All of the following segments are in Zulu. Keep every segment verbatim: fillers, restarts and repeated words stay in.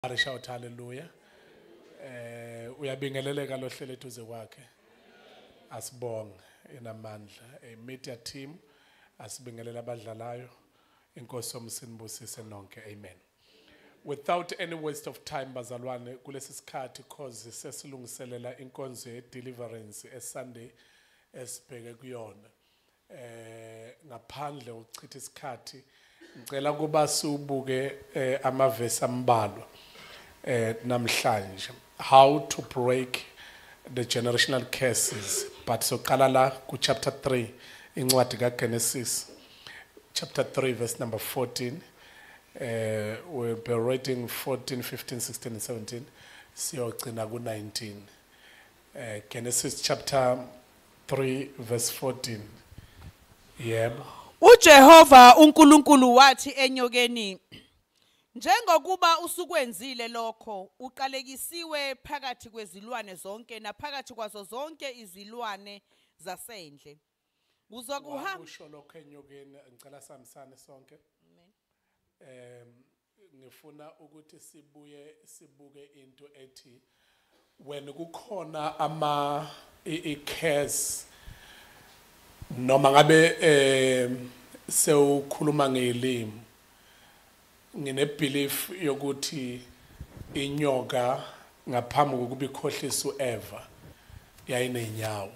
Shout hallelujah. Eh uyabingeleleka lo hlelo eduze kwakhe. Asibonge enamandla. A media team asibingelela abadlalayo. Inkosi yomsinibusise nonke. Amen. Without any waste of time bazalwane kulesi sikhathi cause sesilungiselela inkonzo ye deliverance e Sunday esibheke kuyona. Eh ngaphandle ukuchitha isikhathi ngicela kuba sibuke amavesi ambalwa. Uh, namhlanje how to break the generational curses, but so kalala ku chapter three incwadi kaGenesis chapter three verse number fourteen. Uh, we'll be reading fourteen, fifteen, sixteen and seventeen siyogcina ku nineteen. uh, Genesis chapter three verse fourteen. Yebo. uJehova uNkulunkulu wathi enyokeni, njengokuba usukwenzile lokho uqalekisiwe phakathi kwezilwane zonke naphakathi kwazo zonke izilwane zasendle. Uzokuhamba usho lokho enyokeni ngicela samisane sonke. Em ngifuna ukuthi sibuye sibuke into ethi when kukhona ama i-curse noma ngabe em sewukhuluma ngelimi ngine belief yokuthi inyoka ngaphambi kokuba ikhohlisa uEva yayinenyawo.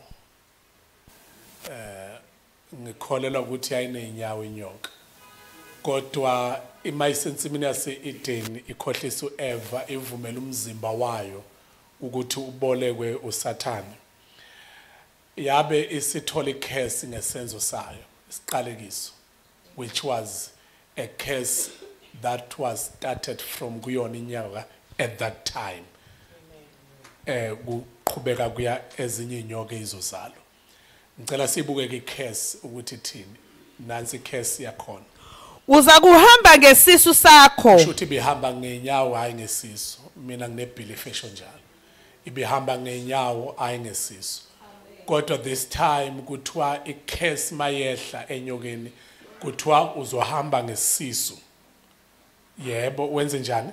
Eh ngikholela ukuthi yayinenyawo inyoka. Kodwa imayisensimini yase Eden ikhohlisa uEva ivumela umzimba wayo ukuthi ubolekwe uSathane. Yabe isithola icurse ngesenzo sayo, isiqalekiso, which was a curse that was started from kuyona inyoka at that time. Eh kuqhubeka kuya ezinye inyoka izozalo. Ngicela sibuke ke curse ukuthi thini. Nansi curse yakhona. Uza kuhamba ngesisu sakho. Shuthi bihamba ngenyawo hayi ngesisu. Mina ngine belief esho njalo. Ibihamba ngenyawo hayi ngesisu. Kodwa this time kuthiwa icurse mayehla enyokeni kuthiwa uzohamba ngesisu. Yebo wenze njani?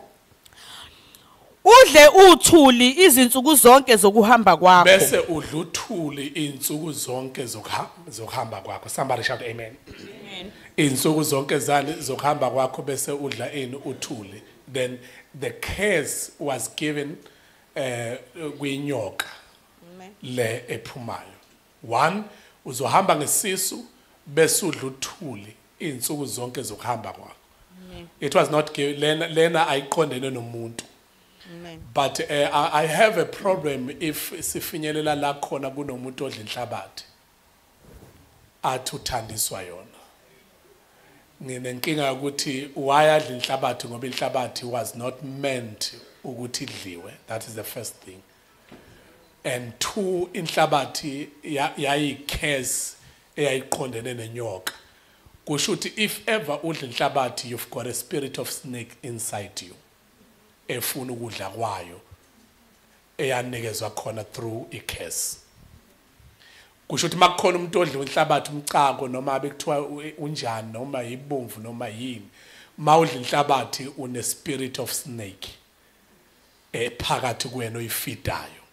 Udle uthuli izinsuku zonke zokuhamba kwakho. Bese udla uthuli insuku zonke zokuhamba kwakho. Somebody shout amen. Amen. Insuku zonke zani zokuhamba kwakho bese udla ini uthuli. Then the curse was given eh kwinyoka le ephumayo. One, uzohamba ngesisu bese udla uthuli insuku zonke zokuhamba kwakho. It was not given lena lena ayiqondene nomuntu. But uh, I, I have a problem if sifinyelela la khona kunomuntu odla inhlabathi athi uthandiswa yona. Nginenkinga ukuthi wayadla inhlabathi ngoba inhlabathi was not meant ukuthi idliwe. That is the first thing. And two, inhlabathi yayi-curse eyayiqondene nenyoka. Kushuthi if ever udla inhlabathi you've got a spirit of snake inside you efuna ukudla kwayo eyanikezwa khona through i-curse. Kushuthi makukhona umuntu odla inhlabathi umcako noma bekuthiwa unjani noma yibomvu noma yini mawudla inhlabathi une spirit of snake ephakathi kuwena oyifidayo.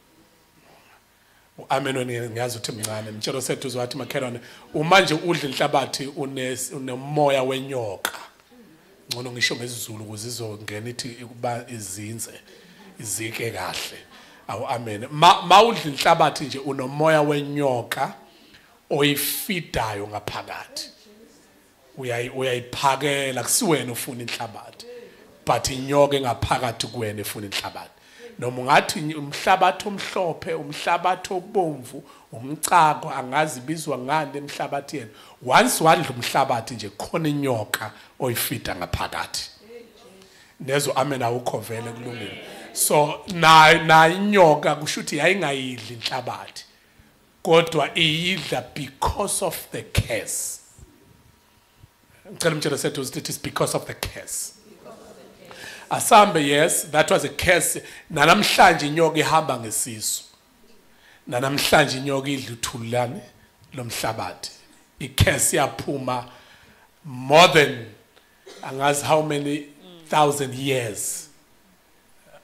Amen. Ngiyazi ukuthi mncane mtshelo sethu uzwathi makhelwane uma nje udla inhlabathi unemoya wenyoka. Ngcono ngisho ngesizulu ukuze izongena ithi kuba izinze izike kahle. Awu amen. Ma udla inhlabathi nje unomoya wenyoka oyifidayo ngaphakathi. Uyayi uyayiphakela kusiwena ufuna inhlabathi. But inyoka engaphakathi kuwena efuna inhlabathi. Noma ngathi umhlabathi omhlophe umhlabathi obomvu umcako angazi bizwa ngani emhlabathi yena once wadla umhlabathi nje khona inyoka oyifida ngaphakathi nezo amen awukho vele kulungile. So na na inyoka kushuthi yayingayidli inhlabathi kodwa iyidla because of the curse. Ngicela umtshela sethu ukuthi it is because of the curse. Asambe, yes, that was a curse. Nanamhlanje inyoka ihamba ngesisu. Nanamhlanje inyoka idla uthulane lomhlabathi. I-curse yaphuma more than angazi how many thousand years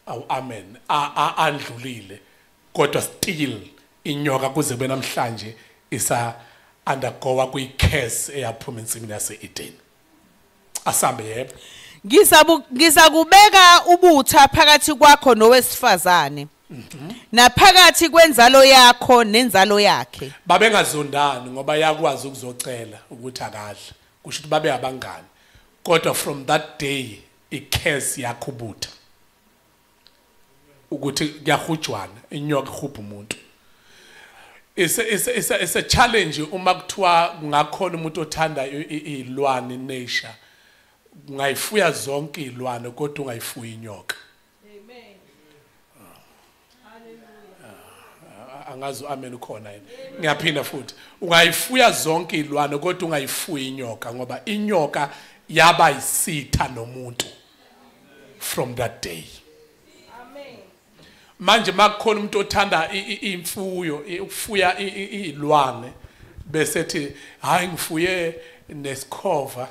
awu amen andlulile kodwa still inyoka kuze benamhlanje isa undergoa kwi curse eyaphuma ensimini yase-Eden. Asambe yebo. Ngizabu ngizakubeka ubutha phakathi kwakho nowesifazane. Naphakathi kwenzalo yakho nenzalo yakhe. Babengazondani ngoba yakwazi ukuzocela ukuthi akadla. Kusho ukuthi babe abangani. Kodwa from that day i-curse yakhubutha. Ukuthi kuyahujwana inyoka ihubha umuntu. It's a, it's a, it's a, it's a challenge uma kuthiwa ngakhona umuntu othanda izilwane nature. Ungayifuya zonke izilwane kodwa ungayifuyi inyoka. Amen. Hallelujah. Angazi amen ukhona yini. Ngiyaphinda futhi. Ungayifuya zonke izilwane kodwa ungayifuyi inyoka ngoba inyoka yaba isitha nomuntu from that day. Amen. Manje makukhona umuntu othanda imfuyo ukufuya izilwane bese ethi hayi ngifuye nesikhova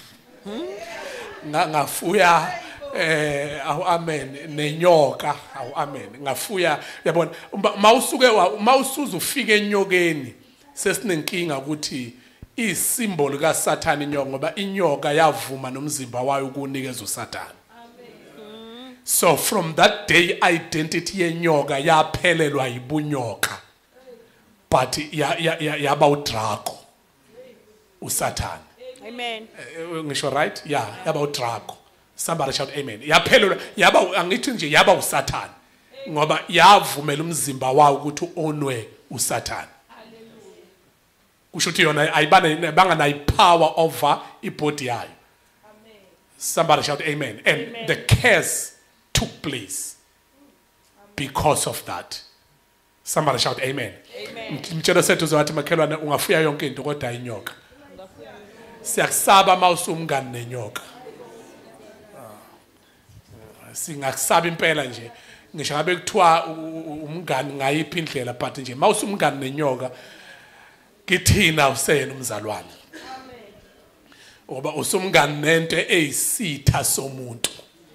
ngafuya eh awu amen nenyoka awu amen ngafuya uyabona mawusuke mawusuza ufike enyokeni sesinenkinga ukuthi isimbolo kaSathane inyoka ngoba inyoka yavuma nomzimba wayo ukunikeza uSathane. So from that day identity yenyoka yaphelelwa yibunyoka but ya ya yaba uDraco uSathane. Amen. Ngisho right? Yeah, yaba uDraco. Somebody shout amen. Yaphelelwa yaba angithi nje yaba uSathane ngoba yavumela umzimba wayo ukuthi onwe uSathane. Hallelujah. Kusho ukuthi yona ayibane bangana ipower over ibody yayo. Amen. Somebody shout amen. And amen. The curse took place because of that. Somebody shout amen. Amen. Mtshelo sethu uzowathi makhelwane ungafuya yonke into kodwa inyoka. Siyakusaba mawusumngani nenyoka. Singakusaba impela nje. Ngisho ngabe kuthiwa umngani ngayiphi indlela but nje mawusumngani nenyoka kithina useyena umzalwane. Amen. Ngoba usumngani nento eyisitha somuntu.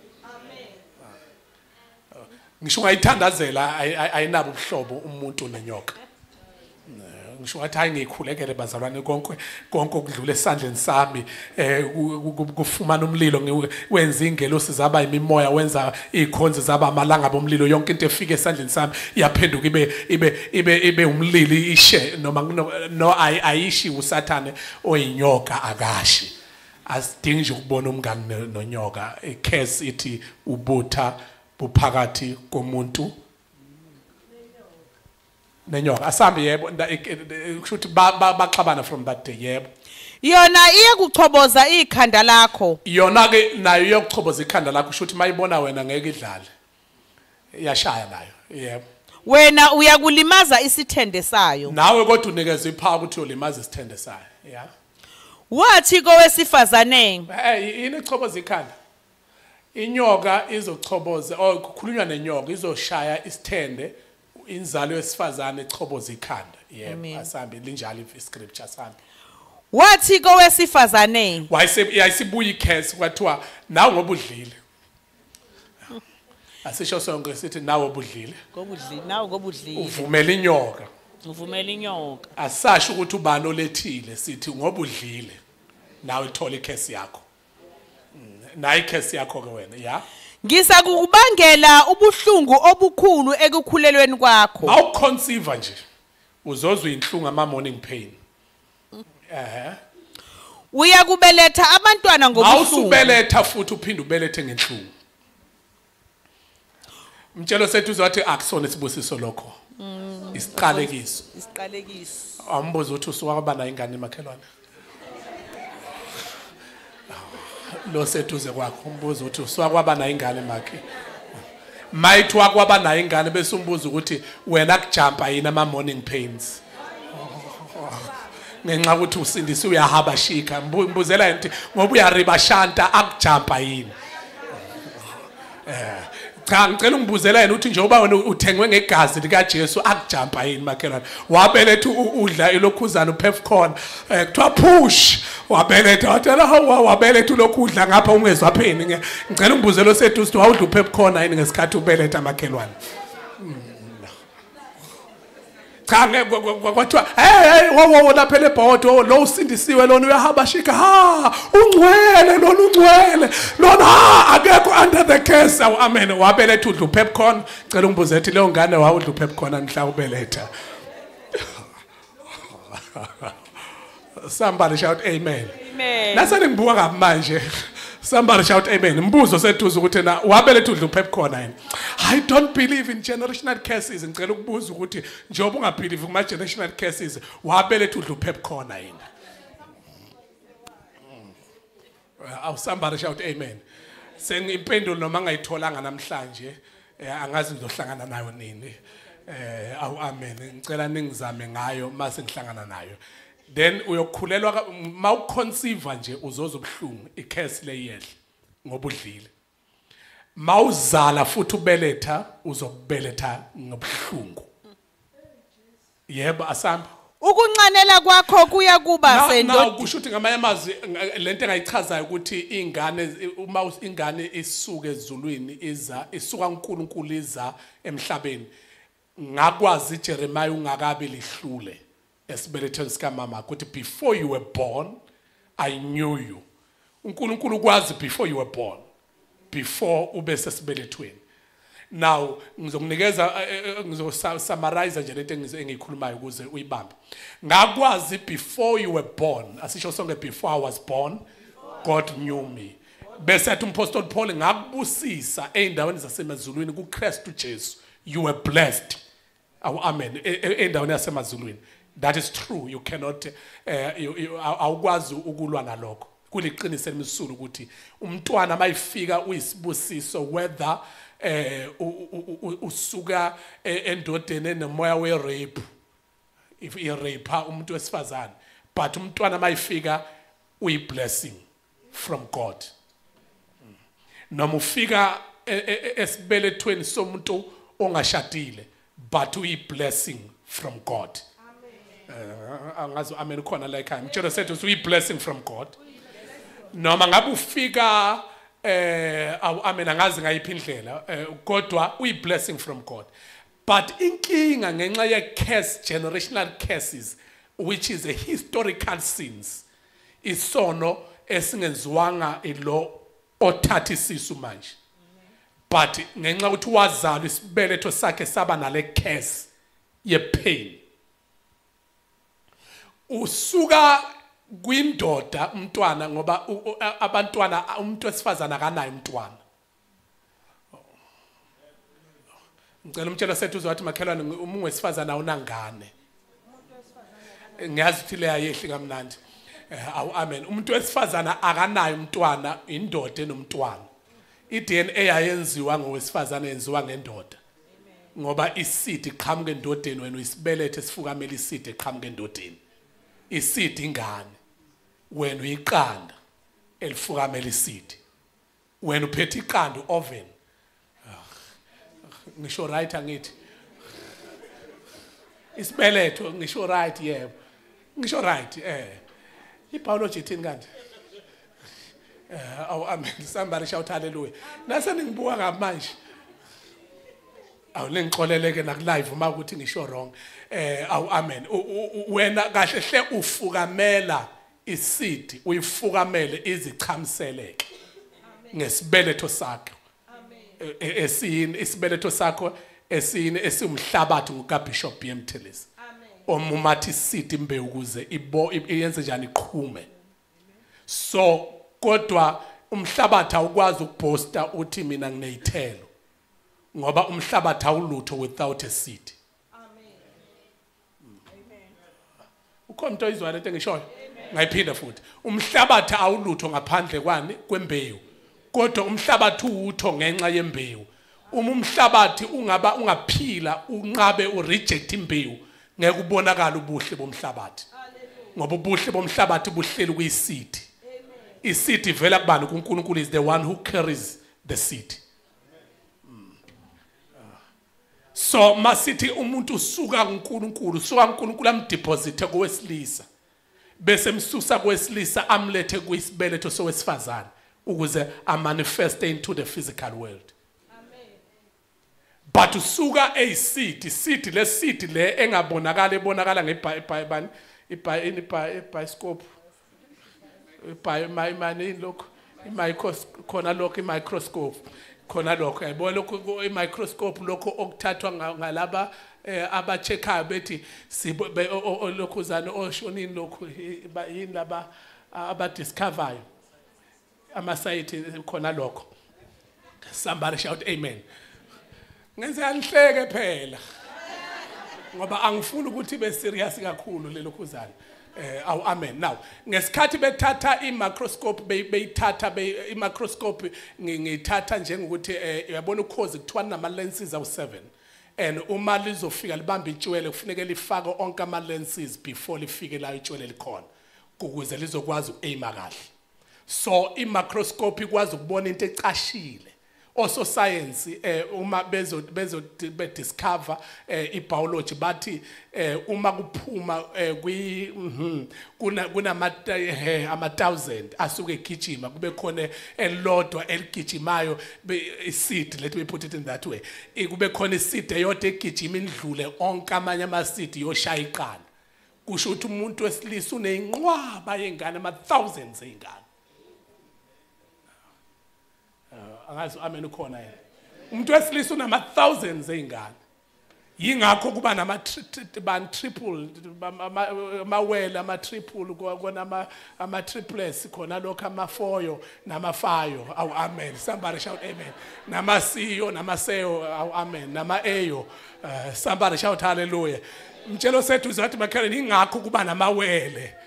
Ngisho ngayithandazela ayinabo ubuhlobo umuntu nenyoka. Ngisho ngathi hayi ngikhulekele bazalwane konke konke okudlula esandleni sami eh kufumana umlilo wenza ingelosi zaba imimoya wenza ikhonze zaba amalanga bomlilo yonke into efika esandleni sami yaphenduka ibe ibe ibe ibe umlili ishe noma no ayishi uSathane oyinyoka akashi. Asidingi nje ukubona umngani nonyoka icase ithi ubutha buphakathi komuntu nenyoka. Asambe yebo kushuthi baxabana from that day yebo. Yona iyakuchoboza ikhanda lakho. Yona ke nayo iyakuchoboza ikhanda lakho kushuthi mayibona wena ngeke idlale. Iyashaya nayo yebo. Wena uyakulimaza isithende sayo. Nawe kodwa unikeza ipower ukuthi uyolimaza isithende sayo. Yeah. Wathi kowesifazane eh ini choboza ikhanda. Inyoka izochoboza or kukhulunywa nenyoka izoshaya isithende inzalo yesifazane echoboza ikhanda. Yebo asambe linjalo iscripture sambe. Wathi kowesifazane wayise yayisibuya icase kwathiwa nawe ngoba udlile. Asisho sonke sithi nawe obudlile. Ngobudlile nawe ngobudlile. Uvumela inyoka. Uvumela inyoka. Asasho ukuthi ubani olethile sithi ngoba udlile nawe ithola icase yakho. Na icase yakho ke wena ya. Ngizakubangela ubuhlungu obukhulu ekukhulelweni kwakho. Awuconceive nje. Uzozwa inhlungu ama morning pain. Eh. Uyakubeletha abantwana ngobuhlungu. Awusubeletha futhi uphinde ubelethe ngenhlungu. Mtshelo sethu uzothi akusona isibusiso lokho. Isiqalekiso. Isiqalekiso. Ambuzo uthi usuka kwabana ingane emakhelwane. Lo sethuze kwakho umbuzo uthi usuka kwabana ingane makhe. Mayithwa kwabana ingane bese umbuzo ukuthi wena kujumpa yini ama morning pains. Ngenxa ukuthi usindisi uyahaba shika mbuzela ukuthi ngoba uyariba shanta akujumpa yini. cha ngicela ungibuzela yena uthi njengoba wena uthengwe ngegazi lika Jesu akujampa yini makhelwane wabeletha udla ilokhuzana uPepcorn kuthiwa push wabeletha wathela hawa wabeletha ulokudla ngapha ungezwa pheni ngicela ungibuzela osethu uthi wawudla uPepcorn yini ngesikhathi ubeletha makhelwane cha kwathiwa hey wo lapha lebhodo lo usindisiwe lona uyahamba shika ha ungcwele lona ungcwele lona ha akekho under the curse amen wabeletha udla uPepcorn cela ungibuze ethi leyo ngane wawudla uPepcorn mhla ubeletha somebody shout amen Amen. Nasa ngibuka kabi manje somebody shout amen mbuzo seduze ukuthi na wabeletha udla uPepcorn yini I don't believe in generational curses ngicela ukubuza ukuthi njengoba ungabelieve kuma generational curses wabeletha udla uPepcorn yini aw somebody shout amen sengimpendulo noma ngayitholanga namhlanje angazi ngizohlangana nayo nini eh aw amen ngicela ningizame ngayo mase ngihlangana nayo then uyokhulelwa mawuconceive nje uzoza ubuhlungu icase leyedle ngoba udlile mawuzala futhi ubeletha uzokubeletha ngobuhlungu yebo asamba Ukuncanela kwakho kuya kuba sendodeni na kusho ukuthi ngamanye amazwi lento engayichazayo ukuthi ingane uma ingane isuke ezulwini iza isuka uNkulunkulu iza emhlabeni ngakwazi Jeremiah ungakabi lihlule esibelethweni sika mama ukuthi before you were born I knew you uNkulunkulu kwazi before you were born before ube sesibelethweni now ngizokunikeza ngizosummarize nje lento engiyikhulumayo ukuze uyibambe ngakwazi before you were born asisho sonke before I was born God knew me bese athi umpostoli Paul ngakubusisa eindaweni zasemazulwini kuKristu Jesu you were blessed aw amen eindaweni yasemazulwini. That is true. You cannot awukwazi ukulwa nalokho kuliqiniso elimsulu ukuthi umntwana mayifika uyisibusiso whether eh usuka endodeni nemoya we rape if i rape umuntu wesifazane but umntwana mayifika uyi blessing from God noma ufika esibelethweni somuntu ongashadile but uyi blessing from God. Angazi amen khona la ekhaya ngitshela sethu uyi blessing from God noma ngabe ufika eh amen angazi ngayiphi indlela kodwa uyi blessing from God but inkinga ngenxa ye curse generational curses which is a historical sins isono esingenziwanga ilo othatha isisu manje but ngenxa ukuthi wazalwa isibeletho sakhe saba nale curse ye pain usuka kwindoda umntwana ngoba abantwana umuntu wesifazana akanayo umntwana ngicela umtshela sethu uzowathi makhelwane umuntu wesifazana awunangane ngiyazi ukuthi le ayehli kamnandi awu amen umuntu wesifazana akanayo umntwana indoda enomntwana i-D N A yayenziwa ngowesifazana yenziwa ngendoda ngoba isidi iqhamuka endodeni wena uyisibelethe sifukamela isidi iqhamuka endodeni isidi ingane wena uyiqanda elifukamela isidi wena uphethe iqanda oven ngisho right angithi isibeletho ngisho right yebo ngisho right eh ibiology ithini kanje eh awu amen somebody shout hallelujah nase ningibuka ngamanje awu lengixoleleke na live uma ukuthi ngisho wrong eh awu amen wena kahle hle ufukamela isidi uyifukamele izichamseleke ngesibeletho sakho esini isibeletho sakho esini esumhlabathi ngoka Bishop B M Tillis omumathi isidi imbe ukuze ibo iyenze njani iqhume so kodwa umhlabathi awukwazi ukuboosta uthi mina ngineyithelo ngoba umhlabathi awulutho without a seed. Amen. Amen. Ukhona into izwa lento engishoyo ngayiphinda futhi umhlabathi awulutho ngaphandle kwani kwembewu kodwa umhlabathi uwutho ngenxa yembewu uma umhlabathi ungaba ungaphila unqabe ureject imbewu ngeke ubonakala ubuhle bomhlabathi ngoba ubuhle bomhlabathi buhleli kuyiseed. Iseed ivela kubani kuNkulunkulu is the one who carries the seed. So masithi umuntu usuka kuNkulunkulu usuka kuNkulunkulu amdeposite kowesilisa bese msusa kowesilisa amlethe kuyisibeletho sowesifazane ukuze amanifeste into the physical world. But usuka a seed seed le seed le engabonakala ebonakala ngeBhayibhani iBioscope by my mani look imicroscope khona lokho imicroscope khona lokho yayibona lokho imicroscope lokho okuthathwa ngalaba abachecker bethi lokhuzana oshonini lokho yini laba abadiscover ama site khona lokho. Somebody shout amen. Ngenze anhleke phela ngoba angifuni ukuthi be serious kakhulu lelokhuzana. Eh aw amen. Now ngesikhathi bethatha imicroscope beyithatha imicroscope ngithatha njengokuthi uyabona ukhozi kuthiwa nama lenses awu seven and uma lizofika libamba itshwele kufuneka lifake onke ama lenses before lifike la itshwele likhona ukuze lizokwazi ukuaima kahle. So imicroscope ikwazi ukubona into ecashile. Also science eh uma bezo bezo be discover eh ibiology bathi eh uma kuphuma eh kwi kuna kuna ama thousand asuke egijima kube khona elodwa eligijimayo seed, let me put it in that way, kube khona seed eyodwa egijima indlule onke amanye ama seed yoshaya iqala. Kusho ukuthi umuntu wesilisa uneyinqwaba yengane ama thousands ezingane. Angazi amen ukhona yena. Umuntu wesilisa unama thousands ezingane. Yingakho kuba nama ban triple amawele ama triple kona ama ama triplets khona lokho ama foyo nama fayo. Aw amen. Somebody shout amen. Nama siyo nama seyo. Aw amen. Nama eyo. Somebody shout hallelujah. Mtshelo sethu uzathi makhala ingakho kuba namawele.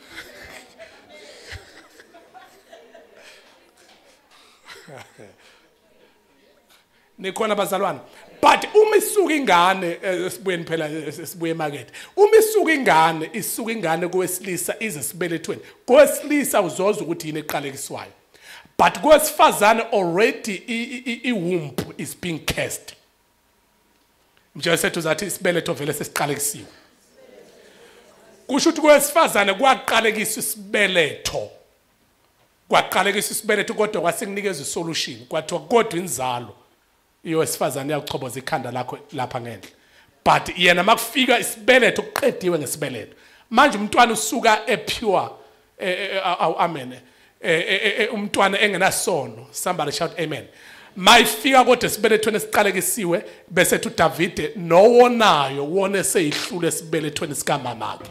Nikhona bazalwane. But uma isuka ingane esibuyeni phela sibuye market. Uma isuka ingane isuka ingane kowesilisa ize sibelethweni. Kowesilisa uzoza ukuthi yini eqalekiswayo. But kowesifazane already i womb is being cast. Manje sethu zathi isibeletho vele sesiqalekisiwe. Kusho ukuthi kowesifazane kwaqalekiswa isibeletho. Kwaqalekiswa isibeletho kodwa kwasekunikeza isolution. Kwathiwa kodwa inzalo yowesifazane yakuchoboza ikhanda lakho lapha ngendle. But yena makufika isibeletho kuqediwe ngesibeletho. Manje umntwana usuka epure amen. Umntwana engenasono. Somebody shout amen. Mayifika kodwa isibelethweni esiqalekisiwe bese thu David nowonayo wona seyihlule isibelethweni sika mamakhe.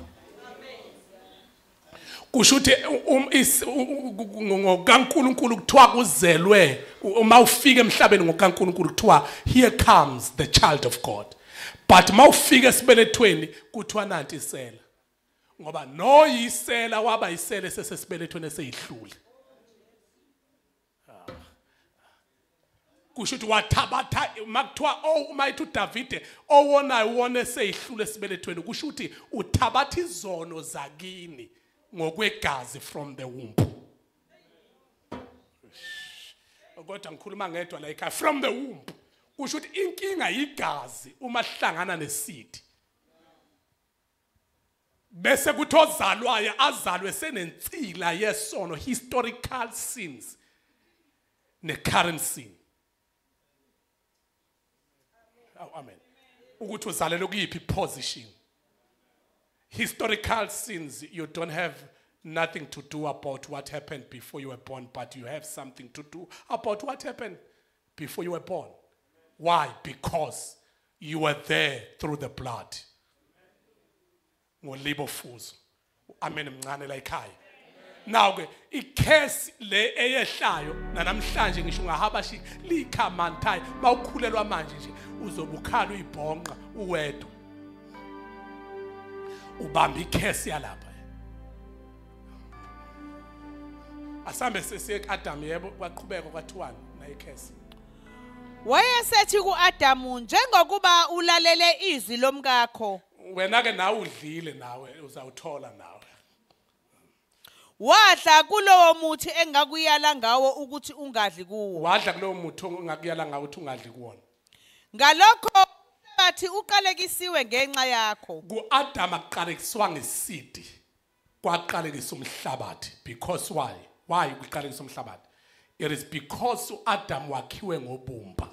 Kusho ukuthi ngokaNkulunkulu kuthiwa kuzelwe uma ufika emhlabeni ngokaNkulunkulu kuthiwa here comes the child of God. But uma ufika esibelethweni kuthiwa nanti isela. Ngoba no yisela waba yisela sesesibelethweni eseyihlule. Kusho ukuthi wathabatha makuthiwa oh uma ithi uDavid owonayo wona eseyihlule esibelethweni kusho ukuthi uthabatha izono zakini ngokwegazi from the womb. Kodwa ngikhuluma ngedwa la ekhaya from the womb. Kusho ukuthi inkinga yigazi uma hlangana nesidi. Bese kuthi ozalwayo azalwe senensila yesono, historical sins ne current sin. Amen. Ukuthi uzalelwe kuyiphi position. Historical sins, you don't have nothing to do about what happened before you were born, but you have something to do about what happened before you were born. Why? Because you were there through the blood. Ngolibo fuzo. Amen mncane la ekhaya. Now ke icase le eyehlayo namhlanje ngisho ngahabashi likhamanthai mawukhulelwa manje nje uzobukhala uyibhonqa uwedwa. Ubamba icase yalapha. Asambe sesiye kuAdam yebo kwaqhubeka kwaThuwana na icase. Wayesethi kuAdamu njengokuba ulalele izwi lomkakho. Wena ke nawe udlile nawe uzawuthola nawe. Wadla kulowo muthi engakuyala ngawo ukuthi ungadli kuwo. Wadla kulowo muthi engakuyala ngawo ukuthi ungadli kuwona. Ngalokho umhlabathi uqalekisiwe ngenxa yakho. Ku-Adam akuqalekiswa ngesidi, kwaqalekisa umhlabathi. Because why? Why kuqalekisa umhlabathi? It is because uAdam wakhiwe ngobumba.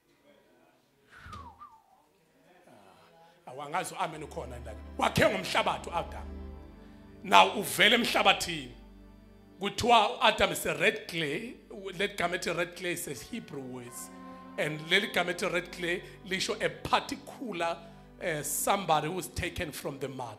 Awangazi amen ukhona ndaka. Wakhiwe ngomhlabathi uAdam. Now uvele emhlabathini. Kuthiwa uAdam is a red clay. Let gama ethi red clay says Hebrew words. And let gama ethi red clay lisho a particular uh, somebody who was taken from the mud.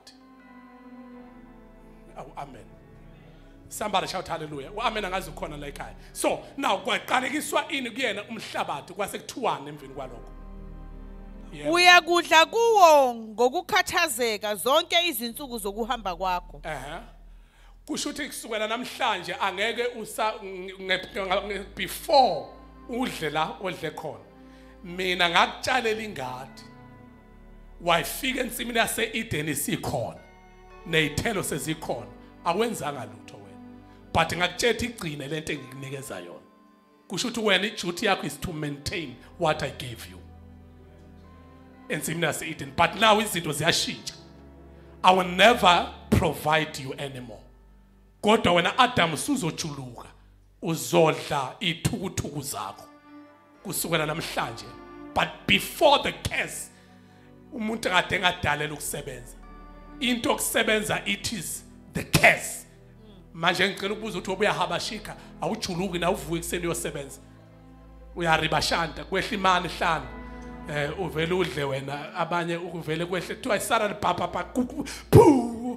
Oh, amen. Somebody shout hallelujah. Amen angazi ukhona la ekhaya. So now kwaqalekiswa ini kuyena umhlabathi kwase kuthiwana emveni kwalokho. Uyakudla kuwo ngokukhathazeka zonke izinsuku zokuhamba kwakho. Eh. Kusho ukuthi kusukela namhlanje angeke usa before udle la odle khona. Mina ngakutshalela ingadi. Wayifika ensimini yase Eden isikhona. Nezithelo sezikhona. Awenzanga lutho wena. But ngakutshela igcine lento engikunikeza yona. Kusho ukuthi wena iduty yakho is to maintain what I gave you. Ensimini yase Eden. But now izinto ziyashintsha. I will never provide you anymore. Kodwa wena Adam usuzojuluka uzodla ithukuthuku zakho kusukela namhlanje. But before the curse umuntu kade ngadalela ukusebenza. Into okusebenza it is the curse. Manje ngicela ukubuza ukuthi ubuyahabashika awujuluki na uvuke ekseni uyosebenza. Uyaribashanta kwehla imani hlanu. Eh uvela udle wena abanye ukuvele kwehle kuthiwa isara libhapha pha phu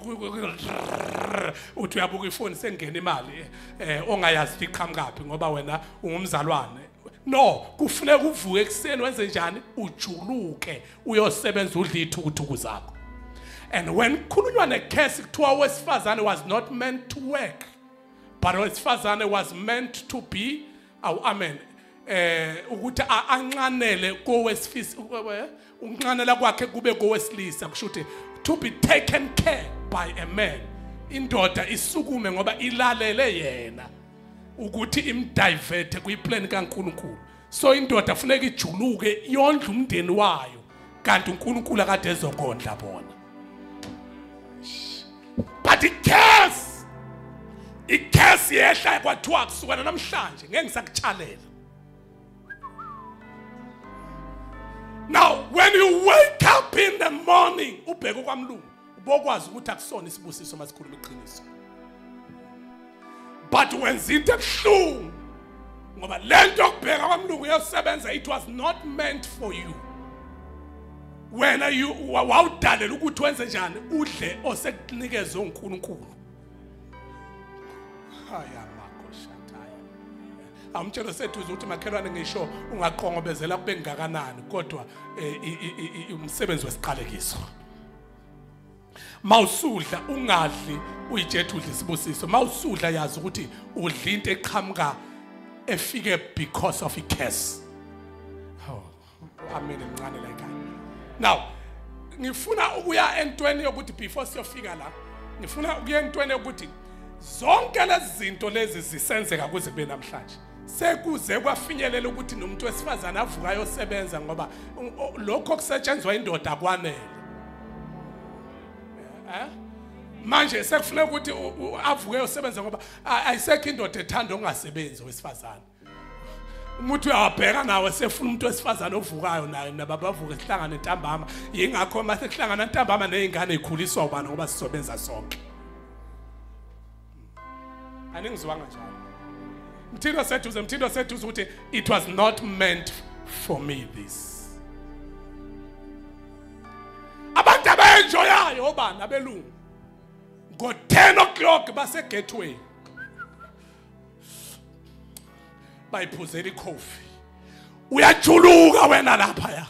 uthi uyabuka ifoni sengena imali eh ongayazi iqhamukapi ngoba wena ungumzalwane. No, kufuneka uvuke ekseni wenze njani ujuluke uyosebenza udla ithukuthuku zakho. And when khulunywa necurse kuthiwa owesifazane was not meant to work, but owesifazane was meant to be, aw amen, eh ukuthi anqanele kowesifisi unqanela kwakhe kube kowesilisa kusho ukuthi to be taken care by a man. Indoda isukume ngoba ilalele yena ukuthi imdiverte kuyiplan kaNkulunkulu. So indoda kufuneka ijuluke yondla umndeni wayo kanti uNkulunkulu akade ezokondla bona. But icurse icurse yehla kwathiwa kusukela namhlanje ngeke ngisakutshalela. Now when you wake up in the morning ubheke kwamlungu ubokwazi ukuthi akusona isibusiso masikhuluma iqiniso. But when zinto ebuhlungu ngoba lento okubheka kwamlungu yosebenza it was not meant for you. When you wawudalela ukuthi wenze njani udle osekunikeza uNkulunkulu. Haya makoshataya. Amtshela sethu ukuthi makhelwane ngisho ungaqongobezela kube ngakanani kodwa umsebenzi wesiqalekiso. Mawusudla ungadli uyijethe udla isibusiso. Mawusudla yazi ukuthi udla into eqhamuka efike because of a curse. Oh, amen encane la ekhaya. Now, ngifuna ukuya entweni yokuthi before siyofika la, ngifuna ukuya entweni yokuthi zonke lezi zinto lezi zisenzeka kuze kube namhlanje. Sekuze kwafinyelela ukuthi nomuntu wesifazana avuka ayosebenza ngoba lokho kusetshenzwa indoda akwanele. Eh? Manje sekufuna ukuthi avuke ayosebenza ngoba ayisekho indoda ethanda ungasebenzi wesifazana. Umuntu uyabheka nawe sefuna umuntu wesifazana ovukayo naye nababavuka sihlangana entambama yingakho mase kuhlangana entambama nezingane ezikhuliswa ubani ngoba sizobenza sonke. Aningizwanga njalo. Mthindo sethu mthindo sethu ukuthi it was not meant for me this. Abantu abenjoyayo obani abelungu ngo ten o'clock base gateway. Bayiphuzela ikhofi. Uyajuluka wena lapha ya.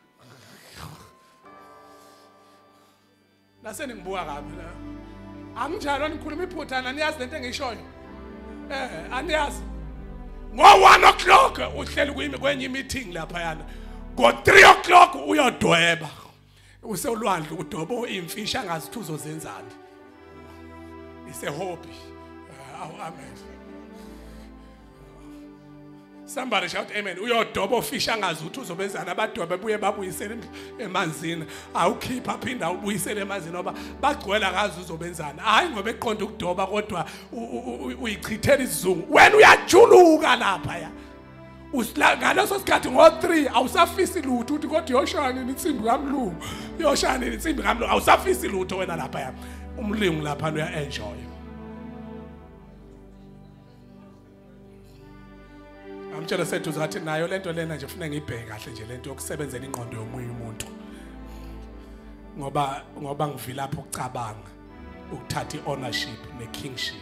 Nase ningibuka kabi la. Anginjalo nikhuluma iphuthana niyazi lento engishoyo. Eh aniyazi. Ngo one o'clock uhleli kuyimi kwenye meeting lapha yana. Ngo three o'clock uyodweba. Uselwandle udobo imfisha ngazithuzo zenzani. It's a hobby. Uh, amen. Somebody shout amen. Uyodoba ofisha angazi ukuthi uzobenzana abadoba bebuye babuyisele emanzini. Awukhipha phinda ubuyisele emanzini ngoba bagcwela kazi uzobenzana. Hayi ngoba eqonda ukudoba kodwa uyichithela isizungu. Wena uyajuluka lapha ya. Usla ngaleso sikhathi ngo three awusafisi lutho uthi kodwa yoshana insimbi kamlungu. Yoshana insimbi kamlungu awusafisi lutho wena lapha ya. Umlingu lapha uya enjoy. Amtshela sethu zathi nayo lento lena nje ufuna ngibheke kahle nje lento yokusebenzela ingqondo yomunye umuntu ngoba ngoba ngivila lapho ukucabanga ukuthatha iownership nekingship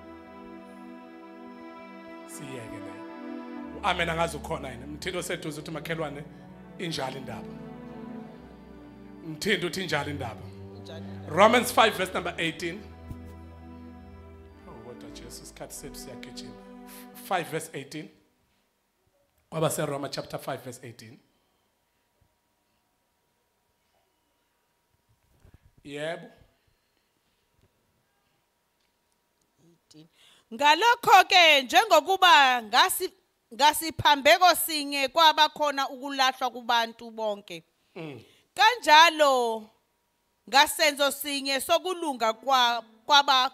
siyeke leyo amen angazi ukhona yini mthindo sethu uthi makhelwane injalo indaba mthindo uthi injalo indaba Romans five verse number eighteen oh what a Jesus cut sethu siyagijima five verse eighteen Kwaba se Roma chapter five verse eighteen. Yebo. Ngalokho ke njengokuba ngasi ngasiphambeko sinye kwabakhona ukulahlwa kubantu bonke. Kanjalo ngasenzo sinye sokulunga kwa kwaba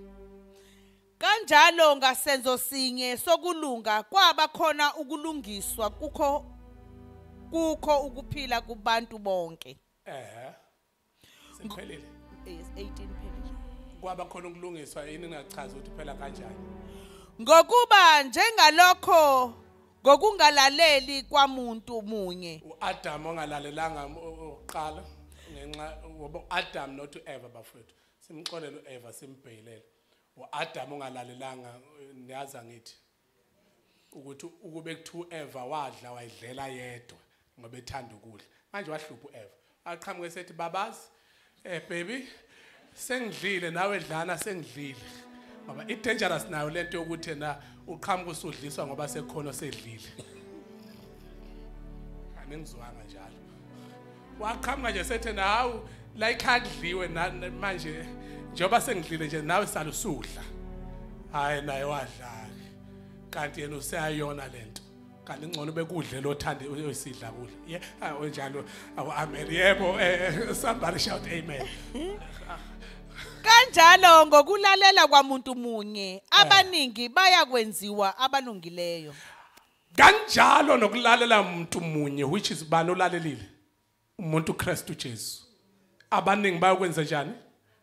Kanjalo ngasenzo sinye sokulunga kwaba khona ukulungiswa kukho kukho ukuphila kubantu bonke. Eh. Siphelele. Yes eighteen phelele. Kwaba khona ukulungiswa yini ningachaza ukuthi phela kanjani? Ngokuba njengalokho ngokungalaleli kwamuntu munye. uAdam ongalalelanga oqala ngenxa ngoba Adam not to Eva bafethu. Simxolele uEva simbhekilele. uAdam ongalalelanga niyaza ngithi ukuthi ukube kuthiwa Eva wadla wayidlela yedwa ngoba ethanda ukudla manje wahlupha uEva aqhamuke sethi babazi eh baby sengidlile nawe edlana sengidlile ngoba i dangerous nayo lento yokuthi na uqhamuka usudliswa ngoba sekhona sedlile anengizwanga njalo waqhamuka nje sethi nawu la ikhadliwe manje njengoba sengidlile nje nawe sala usudla hayi naye wadla kanti yena useyayona lento kanti ngcono bekudle lo thande uyisidla kudla yeah njalo amen yebo somebody shout amen Kanjalo ngokulalela kwamuntu munye abaningi bayakwenziwa abalungileyo kanjalo nokulalela umuntu munye which is bani olalelile umuntu uKristu Jesu abaningi bayakwenza njani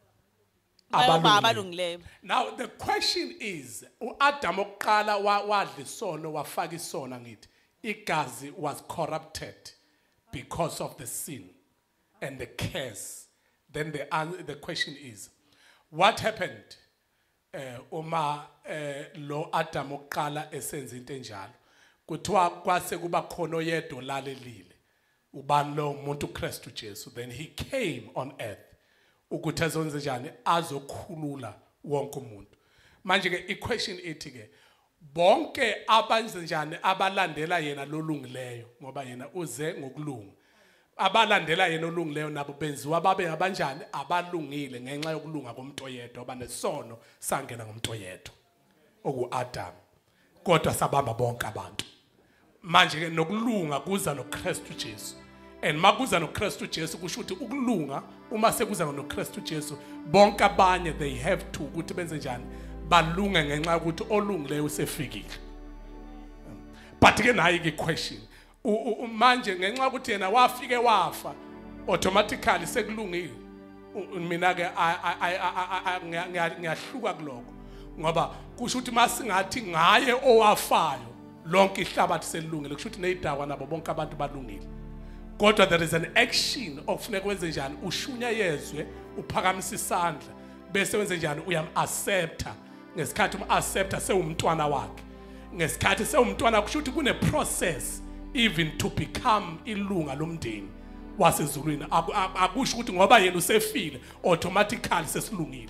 abalungileyo. Now the question is uAdam oqala wadla isono wafaka isono ngithi igazi was corrupted because of the sin and the curse. Then the the question is what happened uh, uma uh, lo Adam oqala esenza into enjalo kuthiwa kwase kuba khona oyedwa lalelile ubani lo umuntu uKristu Jesu then he came on earth ukuthi azonze njani azokhulula wonke umuntu manje ke iquestion ethi ke bonke abenze njani abalandela yena lolungileyo ngoba yena uze ngokulunga abalandela yena olungileyo nabo benziwa babe abanjani abalungile ngenxa yokulunga komuntu oyedwa abanesono sangena ngomuntu oyedwa okuAdam kodwa sabamba bonke abantu manje ke nokulunga kuza noKristu Jesu and makuza noKristu Jesu kusho ukuthi ukulunga uma sekuza noKristu Jesu bonke abanye they have to ukuthi benze njani balunga ngenxa yokuthi olungileyo usefikile but ke nayi ke question manje ngenxa ukuthi yena wafike wafa automatically sekulungile mina ke ngiyahluka kuloko ngoba kusho ukuthi masingathi ngaye owafayo lonke ihlabathi selungile kusho ukuthi neyidawa nabo bonke abantu balungile kodwa there is an action okufuneka wenze njani ushunya yezwe uphakamisa isandla bese wenze njani uyam accepta ngesikhathi um accepta sewumntwana wakhe ngesikhathi sewumntwana kusho ukuthi kune process even to become ilunga lomndeni wasezulwini akusho ukuthi ngoba yena usefile automatically sesilungile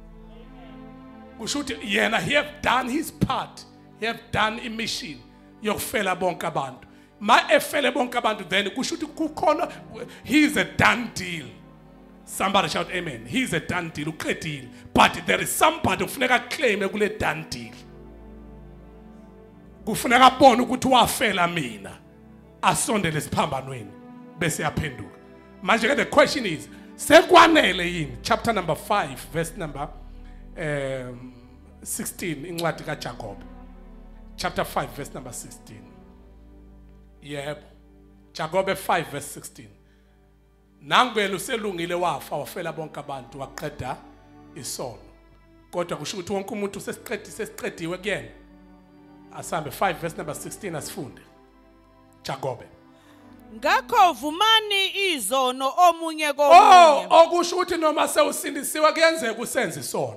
kusho ukuthi yena he have done his part he have done a mission yokufela bonke abantu ma efele bonke abantu then kusho ukuthi kukhona he is a done deal. Somebody shout amen. He is a done deal uqedile but there is somebody kufuneka claim kule done deal kufuneka abone ukuthi wafela mina asondele siphambanweni bese yaphenduka. Manje ke the question is, sekwanele yini? Chapter number five verse number um, sixteen incwadi kaJakobe. Chapter five verse number sixteen. Yebo. Jakobe five verse sixteen. Nangibele uselungile wafa wafela bonke abantu waqeda isono. Kodwa kusho ukuthi wonke umuntu sesiqedise siqediwe kuyena. Asambe five verse number sixteen asifunde. Jakobe. Ngakho vumani izono omunye komunye. Oh, okusho ukuthi noma sewusindisiwe kuyenzeka usenze isono.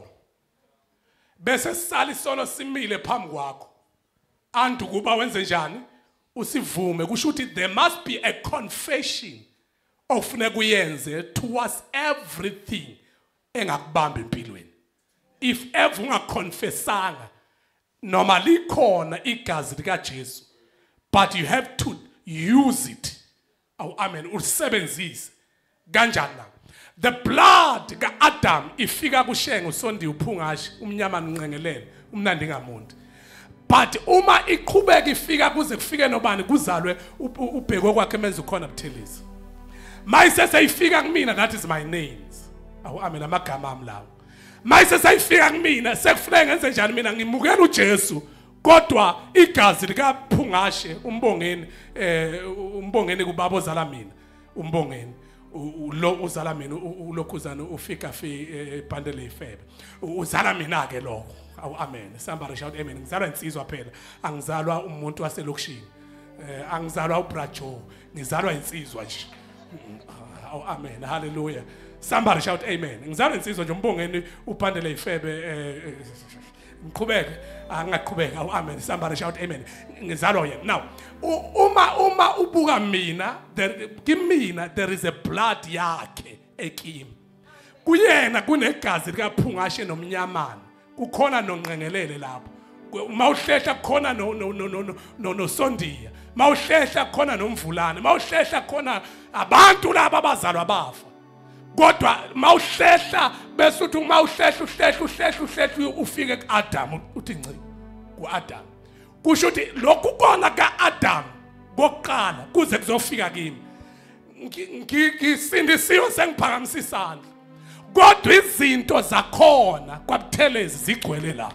Bese sisala isono simile phambi kwakho. Andu kuba wenze njani? Usivume. Kusho ukuthi there must be a confession ofuneka uyenze towards everything engakubamba empilweni. If ever ungaconfessanga noma likhona igazi lika Jesu, but you have to use it. Oh, amen. Usebenzise kanjani na? The blood ka Adam ifika kushenge usondi uphungashi umnyama nqengelele umnandi ngamuntu. But uma iqhubeka ifika kuze kufike nobani kuzalwe ubhekwe kwakhe menze ukhona buthelezi. Mayise seyifika kumina, that is my names. Awu amen, amagama ami lawo. Mayise seyifika kumina sekufuneka ngenze njani mina ngimukela uJesu kodwa igazi lika Phungashe umbongeni eh umbongeni kubaba ozala mina umbongeni lo uzala mina ulokhuzana ufika fi ebhandele ifebe uzala mina ke lokho. Awu amen. Somebody shout amen. Ngizalwa insizwa phela, angizalwa umuntu waselokishini. Eh angizalwa ubrajo, ngizalwa insizwa nje. Awu amen. Hallelujah. Somebody shout amen. Ngizalwa insizwa nje umbongeni ubhandele ifebe eh ngiqhubeke angaqhubeka. Awu amen. Somebody shout amen. Ngizalwa yena. Now uma uma ubuka mina, there kimina there is a blood yakhe ekimi. Kuyena kunegazi lika Phungashe nomnyamana. Kukhona nonqengelele lapho. Mawuhlehla khona no no no no no no Sondiya. Mawuhlehla khona nomvulane. Mawuhlehla khona abantu laba abazalwa bafa. Kodwa mawuhlehla bese uthi mawuhlehla uhlehla uhlehla uhlehla ufike kuAdam uthi nci kuAdam. Kusho ukuthi lokhu kona kaAdam kokuqala kuze kuzofika kimi. Ngisindisiwe sengiphakamisa isandla. Kodwa izinto zakhona kwabuthelezi zigcwele la.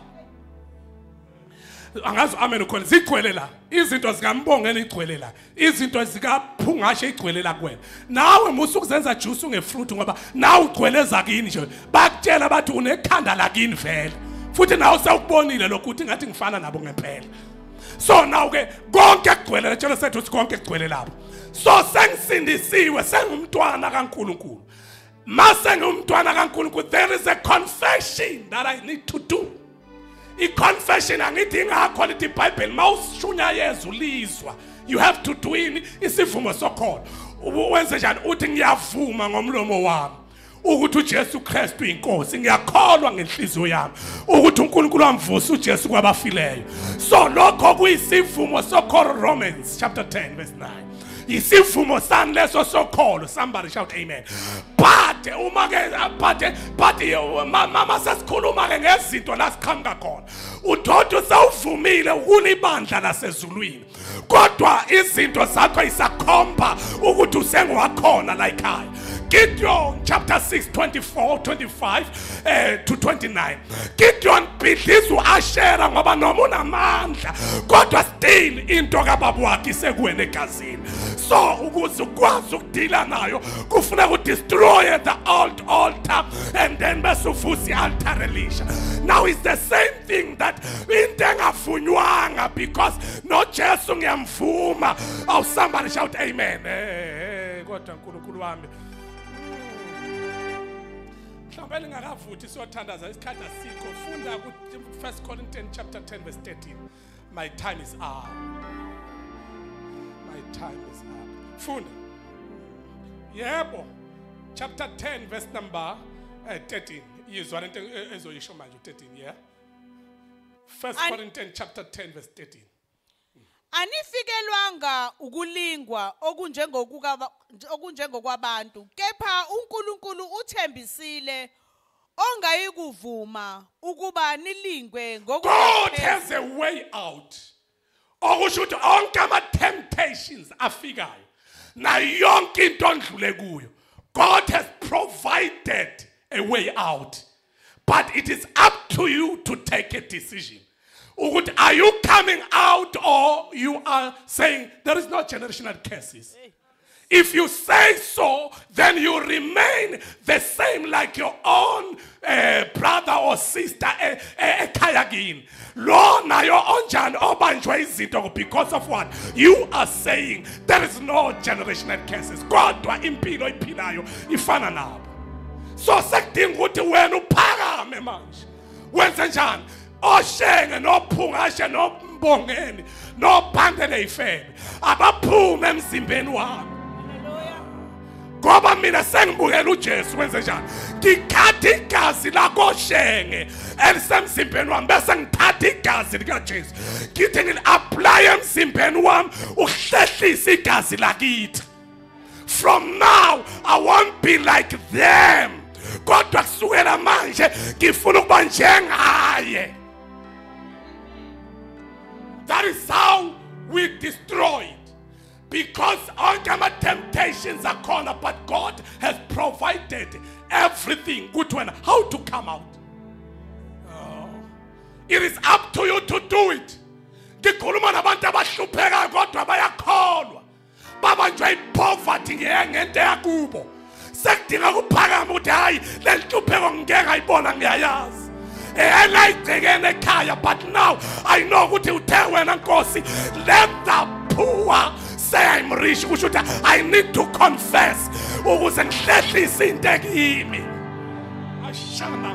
Angazi amen ukhona zigcwele la. Izinto zikambongela igcwele la. Izinto zikaPhungashe igcwele la kuwena. Nawe musukuzenza juice ngefruit ngoba nawe ugcwele zakini nje. Bakutshela bathi unekhanda lakini vele. Futhi nawe sewubonile lokho uthi ngathi ngifana nabo ngempela. So now ke konke kugcwele la tshela sethu konke kugcwele lapho. So sengisindisiwe sengumntwana kaNkulunkulu. There is a confession that I need to do. I confession angithi ngakho lithi iBhayibheli mawushunya yezwi ulizwa. You have to do in isivumo sokholo. Wenze njani? Uthi ngiyavuma ngomlomo wami ukuthi uJesu Kristu inkosi, ngiyakholwa ngenhliziyo yami ukuthi uNkulunkulu wamvusa uJesu kwabafileyo. So lokho kuyisivumo sokholo, Romans chapter ten verse nine. Isivumo sami leso sokholo. Somebody shout amen. But uma ke but but mama sasikhuluma ke ngezinto la sikhanga khona. Uthothi sawuvumile ukunibandla lasezulwini. Kodwa izinto zakho isakhomba ukuthi usengiwakhona la ekhaya. Gideon chapter six twenty-four twenty-five uh, to twenty-nine. Gideon bhidliza uAshera ngoba noma unamandla kodwa still into kababa wakhe isekuwena egazini. So ukuze ukwazi ukudila nayo kufuneka udestroy the old altar and then bese uvusa ialtar elisha. Now it's the same thing that into engavunywanga because no Jesu ngiyamvuma. Oh, somebody shout amen. Eh kodwa uNkulunkulu wami mhlawumbe ngakavuthi siyothandaza isikhathi asikho. Funda ku First Corinthians chapter ten verse thirteen. My time is up. My time is up. Funda. Yebo. Chapter ten verse number uh, thirteen. Yizwa lento ezoyisho manje thirteen, yeah. First Corinthians chapter ten verse thirteen. Anifikelwanga ukulingwa okunjengokuka okunjengokwabantu, kepha uNkulunkulu uthembisile ongayikuvuma ukuba nilingwe God has a way out. okusho ukuthi onke ama temptations afikayo na yonke into ondlule kuyo, God has provided a way out, but it is up to you to take a decision. Are you coming out, or you are saying there is no generational curses? If you say so, then you remain the same like your own uh, brother or sister ekayagin. Lo na yo onjan obanjwa izinto because of what? You are saying there is no generational curses. Kodwa impilo iphilayo ifana nabo. So sekudinga ukuthi wena uphakame manje. Wenze njani? Oshenge nophungashe nombongeni nobhandele ifebe abaphume emzimbeni wami. Ngoba mina sengibukela uJesu wenze njani. Ngikhatha igazi lakho shenge elisemzimbeni wami bese ngithatha igazi lika Jesu ngithi ngili-apply emzimbeni wami ukuhlehlisa igazi lakithi. From now I won't be like them. Kodwa kusukela manje ngifuna ukuba njengaye. That is how we destroy it. Because all kind of temptations are corner, but God has provided everything good one. How to come out? Oh. It is up to you to do it. Ngikhuluma nabantu abahlupheka kodwa bayakholwa. Babanjwa ipoverty ngento yakubo. Sekudinga ukuphakama ukuthi hayi le nhlupheko ngeke ayibona ngiyayazi. But now I know what you tell when Nkosi. Let the poor say I'm rich. I need to confess. Ukuze ngihlehlise into kimi. Ashana.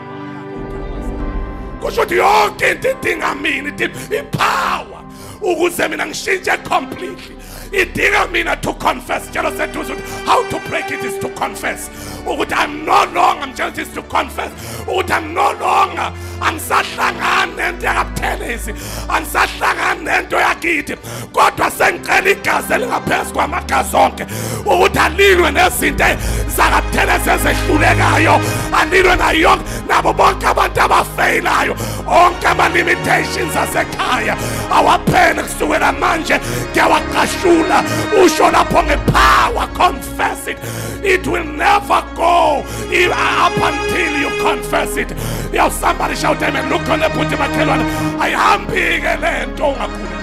Kusho yonke into idinga mina ipower. Ukuze mina ngishintshe completely. Idinga mina to confess. Just said how to break it is to confess. I'm no longer, I'm just to confess. I'm no longer, I'm sahlangana nento yakaphelezi. I'm sahlangana nento yakithi. Kodwa sengicela igazi elingaphezu kwamagazi onke. Ukuthi alilwe nezinto zakaphelezi ezehlulekayo. Alilwe nayo yonke nabo bonke abantu abafeyilayo. Onke ama limitations asekhaya. Awaphele kusukela manje ngiyawaqashula. Usho lapho ngepower, confess it. It will never go up until you confess it. Yo, somebody shout amen. Look on the put him I am big and then don't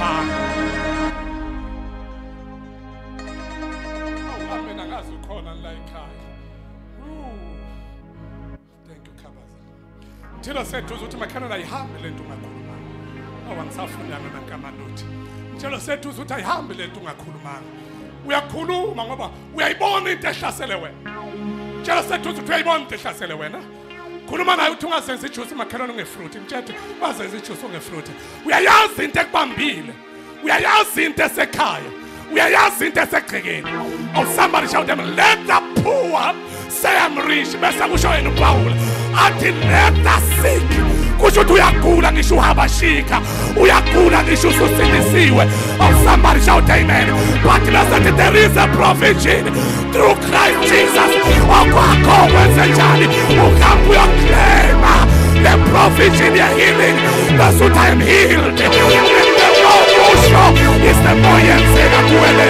thank you, Kabaza. Tell said to Zutima Canada, I humble into my Kuluma. I want Safuna and Kamanut. Tell said to Zuta, I humble into my Kuluma. We are Kulu, Mangaba. We are born in Teshaselewe. Just said to the born in Teshaselewe. Kuluma na utunga sense choose macaroni and fruit. In chat, was a choose on a fruit. We are yours in Tekbambil. We are yours in Tesekaya. We are yours in Tesekagin. Oh, somebody shout them, let the poor say I'm rich. Messamusho in Paul. Until let the sick. Kushutu yakula ngisho habashika uyakula ngisho ususinisiwe. Oh, somebody shout amen. But listen, there is a provision through Christ Jesus. Okwakho wenze njani uhambe uyaklema the provision you're healing. That's what I am healed. And the more you show is the more you say that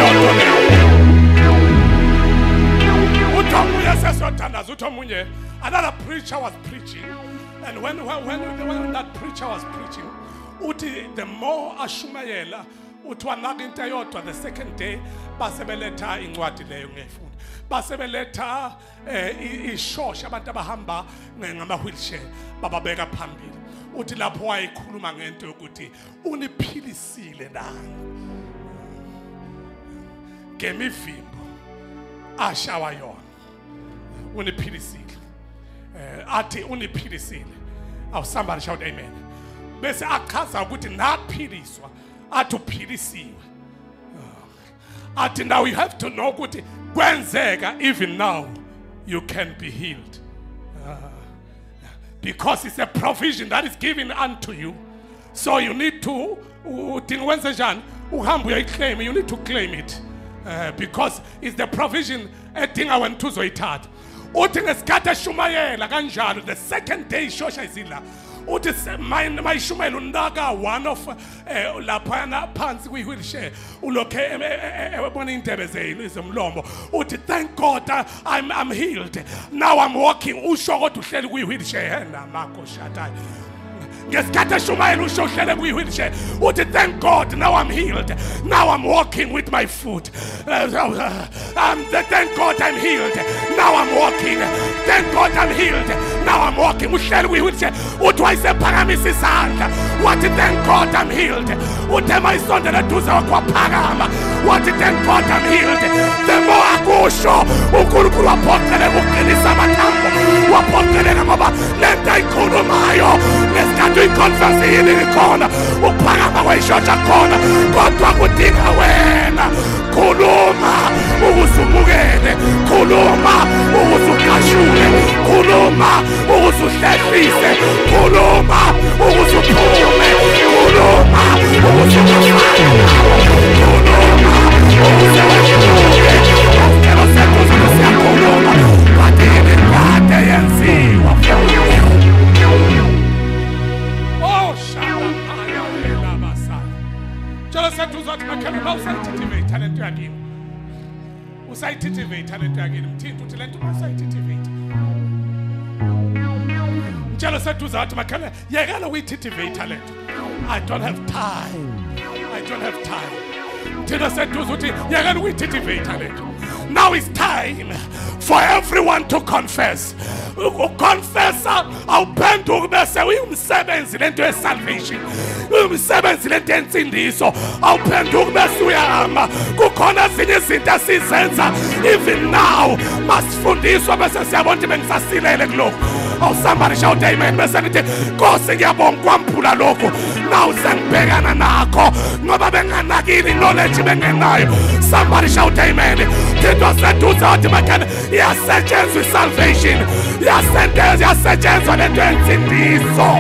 you are. Another preacher was preaching. And when, when, when, when that preacher was preaching, uti the more ashumayela, utwanaginte yodwa the second day, basebeleta incwadi leyo ngefunda. Basebeleta ishosha abantu abahamba ngama wheelchair, bababeka phambili. Uti lapho wayikhuluma ngento yokuthi uniphilisile nani. Ngemivimbo ashawa yona. Uniphilisile. Ati uniphilisile. Oh, somebody shout amen. Bese akaza ukuthi naphiliswa atuphilisiwe. Ati now you have to know ukuthi kwenzeka even now you can be healed. Uh, because it's a provision that is given unto you. So you need to udingwenze njani uhambe uyayiclaim, you need to claim it. Uh, because it's the provision edinga wena uzoyithatha. Uthi ngesikhathi eshumayela kanjalo the second day ishosha izila uthi mayishumayela unaka one of laphana phansi kwi wheelchair ulokhe ebona indebe zenu izomlomo uthi thank God I'm I'm healed now I'm walking usho kodwa uhleli kwi wheelchair namakho shatai ngesikhathi eshumayela usho uhlele kwi wheelchair uthi thank God now I'm healed now I'm walking with my foot um thank God I'm healed now I'm walking thank God I'm healed now I'm walking uhlele kwi wheelchair uthi wayisephakamisa isandla wathi thank God I'm healed uthe mayisondela duze wakwaphakama wathi thank God I'm healed the more akusho uNkulunkulu waphoqeleka ukuqinisa amathambo waphoqeleka ngoba lento ayikhulumayo ngesikhathi uyiconference yini khona ukuphakama kwayishontsha khona kodwa kudinga wena khuluma ukuzumukele khuluma ukuzukashule khuluma ukuzuhlehlise khuluma ukuzuphume khuluma ukuzufana khuluma ukuzeweshuke ngelo senzo siyakhuluma badile kade yenziwa oh shalaya ela basala jalo sethuzathi makhala la usayithitivate talent yakini usayithitivate talent yakini mthinta uthi lento usayithitivate jalo sethuzathi makhala yekela uyithitivate talent I don't have time I don't have time Tina sethuzathi yekela uyithitivate talent now it's time for everyone to confess ukonfessa awuphenduka bese uyumsebenzi lento yesalvation uyumsebenzi lento yensindiso awuphenduka bese uyahamba kukhona ezinye izinto esizenza even now masifundiswa bese siyabona ukuthi bengisasilele kuloko aw somebody shout amen bese nithi Nkosi ngiyabonga kwamphula lokho now sengibhekana nakho ngoba benganakile knowledge bengenayo somebody shout amen tento seduza wathi makana iyasetshenzwa isalvation yasetshenzwa yasetshenzwa lento yensindiso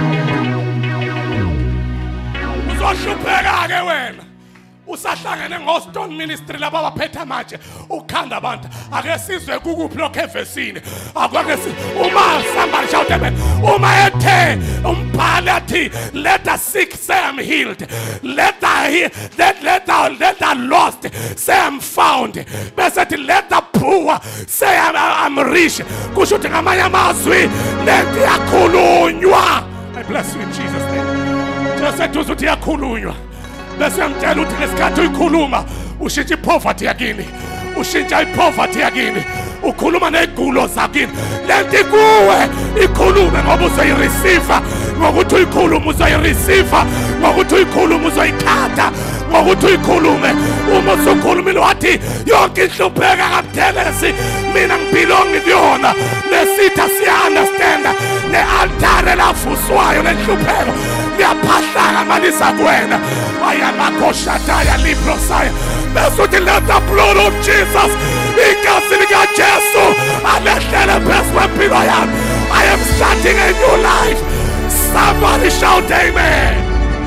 uzoshupheka ke wena usahlangene ngostone ministry laba baphetha manje ukhanda abantu ake sizwe kukuphi lokho evesini akwake uma somebody shout amen uma ethe umbhali athi let the sick say I'm healed let the let let the let the lost say I'm found bese athi let the poor say I'm, I'm rich kusho ukuthi ngamanye amazwi lento yakhulunywa I bless you in Jesus name just to uthi yakhulunywa bese yamtshela uthi ngesikhathi uyikhuluma ushintsha ipoverty yakini ushintsha ipoverty yakini ukhuluma negulo zakini lento kuwe ikhulume ngoba uzoyireceive ngokuthi uyikhuluma uzoyireceive ngokuthi uyikhuluma uzoyikhanda ngokuthi uyikhulume uma usukhulumile wathi yonke inhlupheka kaButhelezi mina ngibelongi kuyona lesitha siya understand nealtare lafuswayo lenhlupheko ngiyaphahlaka malisa kuwena ayamakoshataya librosaya besuthi let the blood of Jesus igazi likaJesu alehlele phezu kwempilo yami I am starting a new life somebody shout amen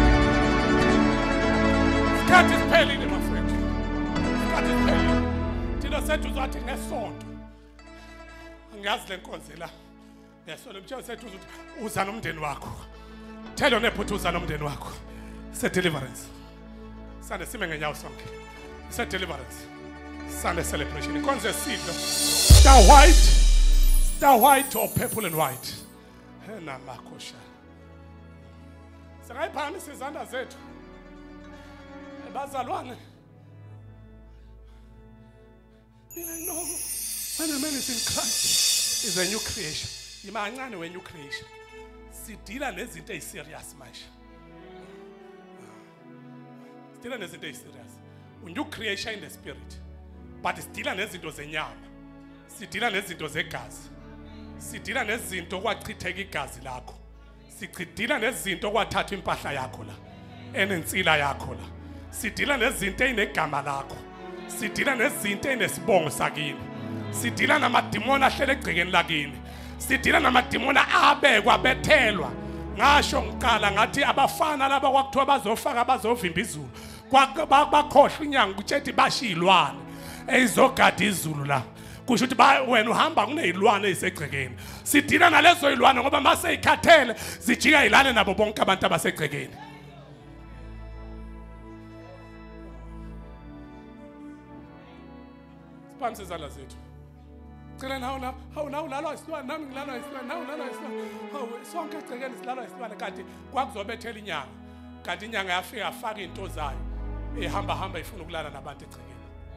isikhathi siphelile my friend isikhathi siphelile thina sethu uzathi ngesonto angiyazi lenkonzo la ngesonto mtshela sethu uzathi uza nomndeni wakho tell your neighbor uza nomndeni wakho se deliverance Sunday sime ngenyawo sonke se deliverance Sunday celebration inkonzo yesidlo star white star white or purple and white hena makosha singayiphakamisa izandla zethu bazalwane I know when a man is in Christ is a new creation imancane we new creation sidila nezinto eziserious manje sidila nezinto eziserious a new creation in the spirit but sidila nezinto zenyama sidila nezinto zegazi sidila nezinto kwachitheka igazi lakho sichidila nezinto kwathatha impahla yakho la enensila yakho la sidila nezinto einegama lakho sidila nezinto enesibongo sakini sidila namadimoni ahlele egcikeni lakini sidila namadimoni abekwa bethelwa ngasho ngiqala ngathi abafana laba kwakuthiwa bazofaka bazovimba izulu bakhohlwa inyanga ukuthi bashilwane eyizogada izulu la kusho ukuthi ba wena uhamba kunezilwane ezisegcekeni sidila nalezo izilwane ngoba mase ikhathele zijika ilale nabo bonke abantu abasegcekeni Phansi izandla zethu Cela nawo na hawu nawo lalo isilwane nami ngilalo isilwane nawo lalo isilwane hawu sonke egcekeni silalo isilwane kanti kwakuzobethela inyanga kanti inyanga yafika afaka into zayo ehamba hamba ifuna ukulala nabantu egcekeni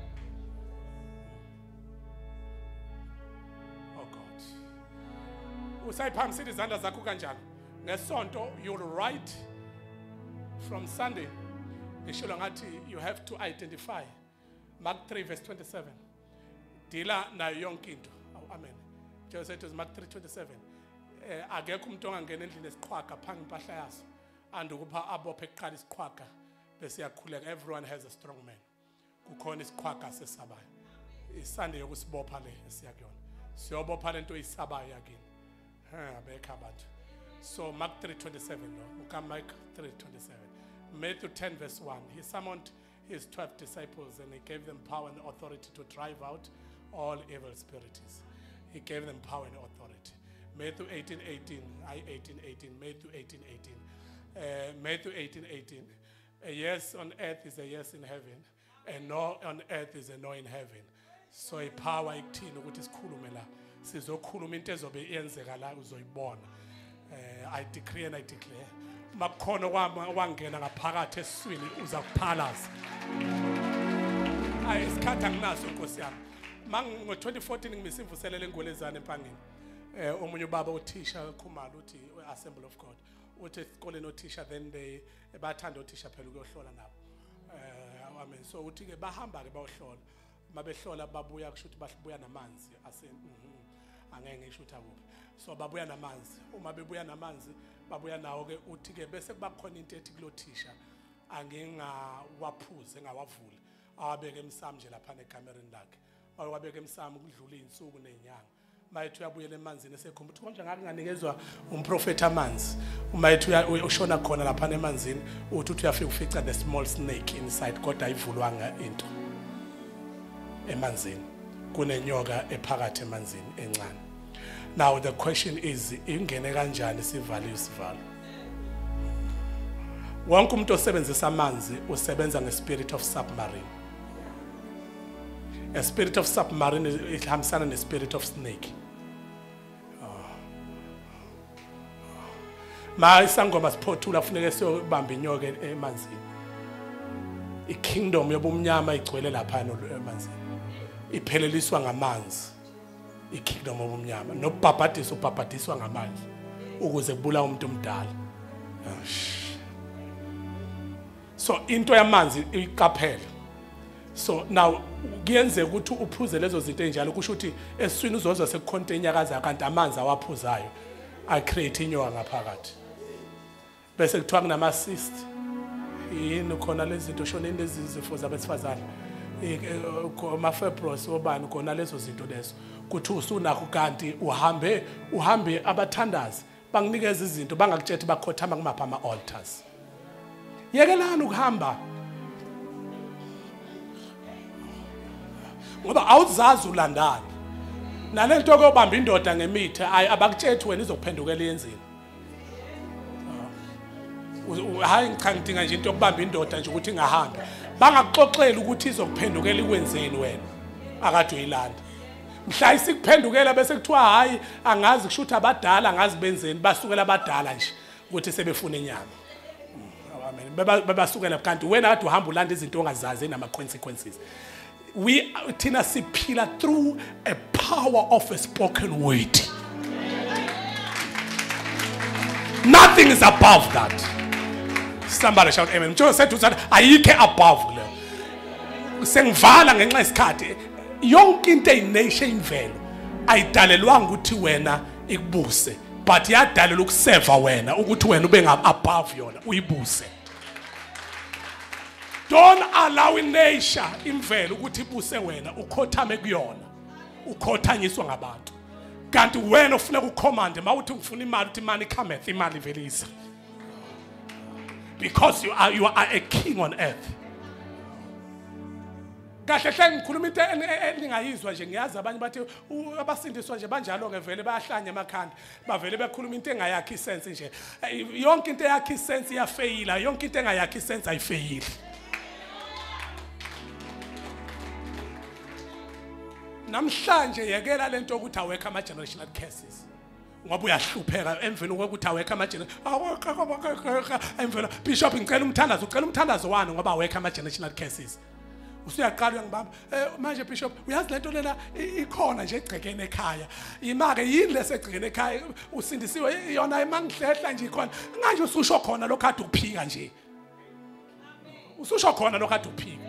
Oh God Usayiphamisile izandla zakho kanjani ngesonto you'll write from Sunday ngisho ngathi you have to identify Mark three verse twenty-seven Dila nayo yonke into. Amen. Jesu said to Mark three twenty-seven. Eh akekho umuntu ongangena endlini esiqhwaga phanga impahla yaso. Andukupha abophe eqala isiqhwaga bese yakhuleka everyone has a strong man. Kukhona isiqhwaga sesabayo. Isande yokusibopha le esiyakuyona. Siyobopha lento isabayo yakini. Ha abekho abantu. So Mark three twenty-seven no. Uka Mark three twenty-seven. Matthew ten verse one. He summoned his twelve disciples and he gave them power and authority to drive out all evil spirits. He gave them power and authority. Matthew eighteen eighteen, I eighteen eighteen, Matthew eighteen eighteen. Uh, Matthew eighteen eighteen. A yes on earth is a yes in heaven. A no on earth is a no in heaven. So a power ikuthini ukuthi sikhulume la. Sizokhuluma into ezobe iyenzeka la uzoyibona. Uh, I decree and I declare. Makhono wangena ngaphakathi esiswini uza kuphalaza. Hayi isikhathi anginaso Nkosi yami. Mango twenty fourteen ngimisimvuselele engolezana empangeni. Eh omunye ubaba uthisha Khumalo uthi Assembly of God. Uthi esikoleni othisha then they bathanda uthisha phela ukuyohlola nabo. Eh amen. So uthi ke bahamba ke bayohlola. Mabehlola babuya kusho ukuthi babuya namanzi ase angeke ngisho ukuthi akuphi. So babuya namanzi. Uma bebuya namanzi babuya nawo ke uthi ke bese kuba khona into ethi kulothisha angingawaphuze ngawavula. Awabeke emsamo nje lapha ekamereni lakhe. Awabeke emsamo kudlula izinsuku nezinyanga. Mayethu uyabuyela emanzini esekhomba ukuthi konje ngake nganikezwa umprofeti amanzi. Umayethu ushona khona lapha emanzini uthi uthi uyafika ufica the small snake inside kodwa ayivulwanga into. Emanzini kunenyoka ephakathi emanzini encane. Now the question is ingene kanjani sivale isivalo? Wonke umuntu osebenzisa amanzi usebenza ngespirit of submarine. A spirit of submarine ihambisana nespirit of snake. Ma isangoma siphothula kufuneka siyobamba inyoka emanzini. I-kingdom yobumnyama igcwele lapha emanzini. Ipheleliswa ngamanzi. I-kingdom yobumnyama nobhabhadiswa ubhabhadiswa ngamanzi ukuze kubula umuntu omdala. So into yamanzi iqaphela. So now kuyenze ukuthi uphuze lezo zinto enjalo kusho ukuthi eswini uzozwa sekukhonto enyakaza kanti amanzi awaphuzayo I create inyoka ngaphakathi. Bese kuthiwa kunama cyst. Yini khona lezi zinto shona lezi zifo zabesifazane. Ama fibroids obani khona lezo zinto lezo. Kuthi usunakho kanti uhambe uhambe abathandazi banginikeza izinto bangakutshela bakhothama kumapha ama altars. Yekelani ukuhamba ngoba awuzazi ulandani nalento okubamba indoda ngemithe abakutshela wena izokuphendukela iyenzini hayi ngicangidinga nje into yokubamba indoda nje ukuthi ingahambi bangakuxoxela ukuthi izokuphendukela ikwenzeni wena akade uyilanda mhla isikuphendukela bese kuthiwa hayi angazi kushuthi abadala angazi benzeni basukela abadala nje ukuthi sebefuna inyama amen babasukela kanti wena kade uhamba ulanda izinto ongazazi nama consequences. We thina siphila through a power of a spoken word. Nothing is above that. Somebody shout amen. Just said to that ayike above le. Sengivala ngenxa yesikhathi yonke into eyination imvelo ayidalelwanga ukuthi wena ikubuse but yadalela ukuseva wena ukuthi wena ube nga above yona uyibuse. Don't allow nature imvelo ukuthi ibuse wena ukhothame kuyona ukhothanyiswa ngabantu kanti wena ufuna ukucommand mawuthi ufuna imali uthi imali cometh imali velisa because you are you are a king on earth. kahle hle ngikhuluma into eningayizwa nje ngiyazi abanye bathi abasindiswa nje banjalo ngevele bayahlanya emakhanda bavele bekhuluma into engayakhi isense nje yonke into eyakhi isense iyafeyila yonke into engayakhi isense ayifeyili namhlanje yekela lento ukuthi awekho ama generational curses ngoba uyahlupheka emveni kokuthi awekho ama generational emveni bishop ngicela umthandazo ucela umthandazo wani ngoba awekho ama generational curses usuyaqala uyangibamba manje bishop uyazi lento lela ikhona nje egcekene ekhaya imake yini lesegcekene ekhaya usindisiwe yona emangihlela nje ikhona manje ususho khona lokade uphika nje ususho khona lokade uphika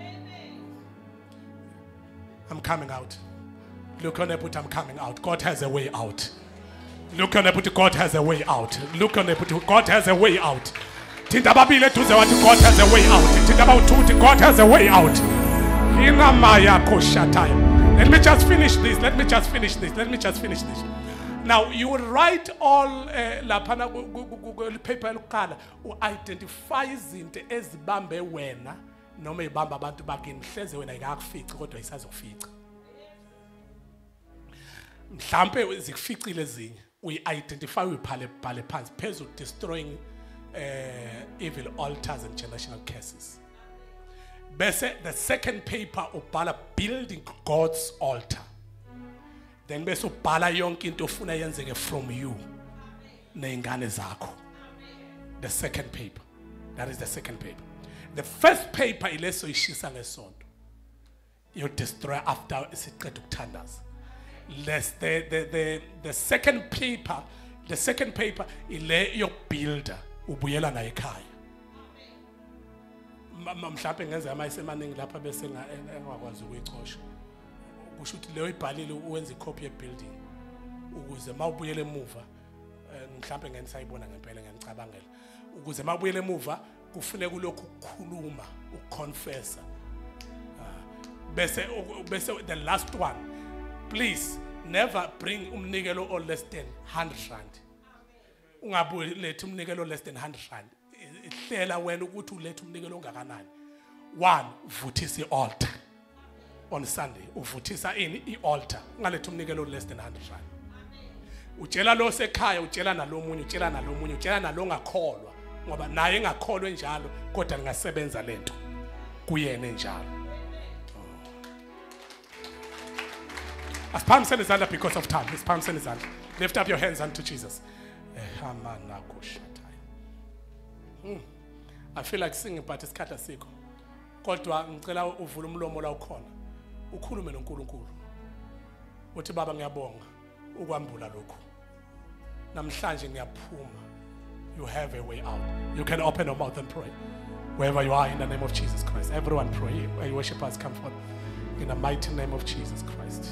I'm coming out. Look on it, I'm coming out. God has a way out. Look on it, God has a way out. Look on it, God has a way out. Tinta babile tuze wati God has a way out. Tinta baututi God has a way out. Hina maya koshatai. Let me just finish this. Let me just finish this. Let me just finish this. Now you will write all la pana paper lokala u identify izinto ezibambe wena noma ibamba abantu bakini mhleze wena ikakufici kodwa isazokufica. Mhlambe zikuficile ezinye uyi-identify uyiphale phale phansi phezulu destroying uh, evil altars and generational curses. Bese the second paper ubhala building God's altar. Then bese ubhala yonke into ofuna yenzeke from you neingane zakho. The second paper. That is the second paper. The first paper ileso ishisa ngesonto. You destroy after isiqeda ukuthandaza. Less the, the, the, the second paper, the second paper ile yokubuilder ubuyela na ekhaya. Mhlawumbe ngenza amayisemaningi lapha bese engakwazi ukuyicosha. Kusho ukuthi leyo ibhalile uwenza icopy yebuilding ukuze mawubuyele emuva mhlawumbe ngisayibona ngempela ngiyacabangela ukuze mawubuyele emuva kufuneka kulokhu ukukhuluma ukuconfessa bese bese the last one. Please never bring umnikelo or less than one hundred rand. Ungabuyi lethe umnikelo less than one hundred rand. Ihlela wena ukuthi ulethe umnikelo ongakanani. One, vuthisa i-altar. On Sunday, uvuthisa ini i-altar. Ungalethe umnikelo less than one hundred rand. Utshela lo sekhaya, utshela nalomunye, utshela nalomunye, utshela nalo ngakholwa. Ngoba naye engakholwe njalo kodwa lingasebenza lento kuyena njalo. As palm send his hand up because of time. His palm send his hand. Lift up your hands unto Jesus. Hmm. I feel like singing but it's kata siko. Kodwa ngicela uvule umlomo la ukhona. Ukhulume noNkulunkulu. Uthi baba ngiyabonga ukwambula lokho. Namhlanje ngiyaphuma. You have a way out. You can open your mouth and pray. Wherever you are in the name of Jesus Christ. Everyone pray. Where worshipers come forth. In the mighty name of Jesus Christ.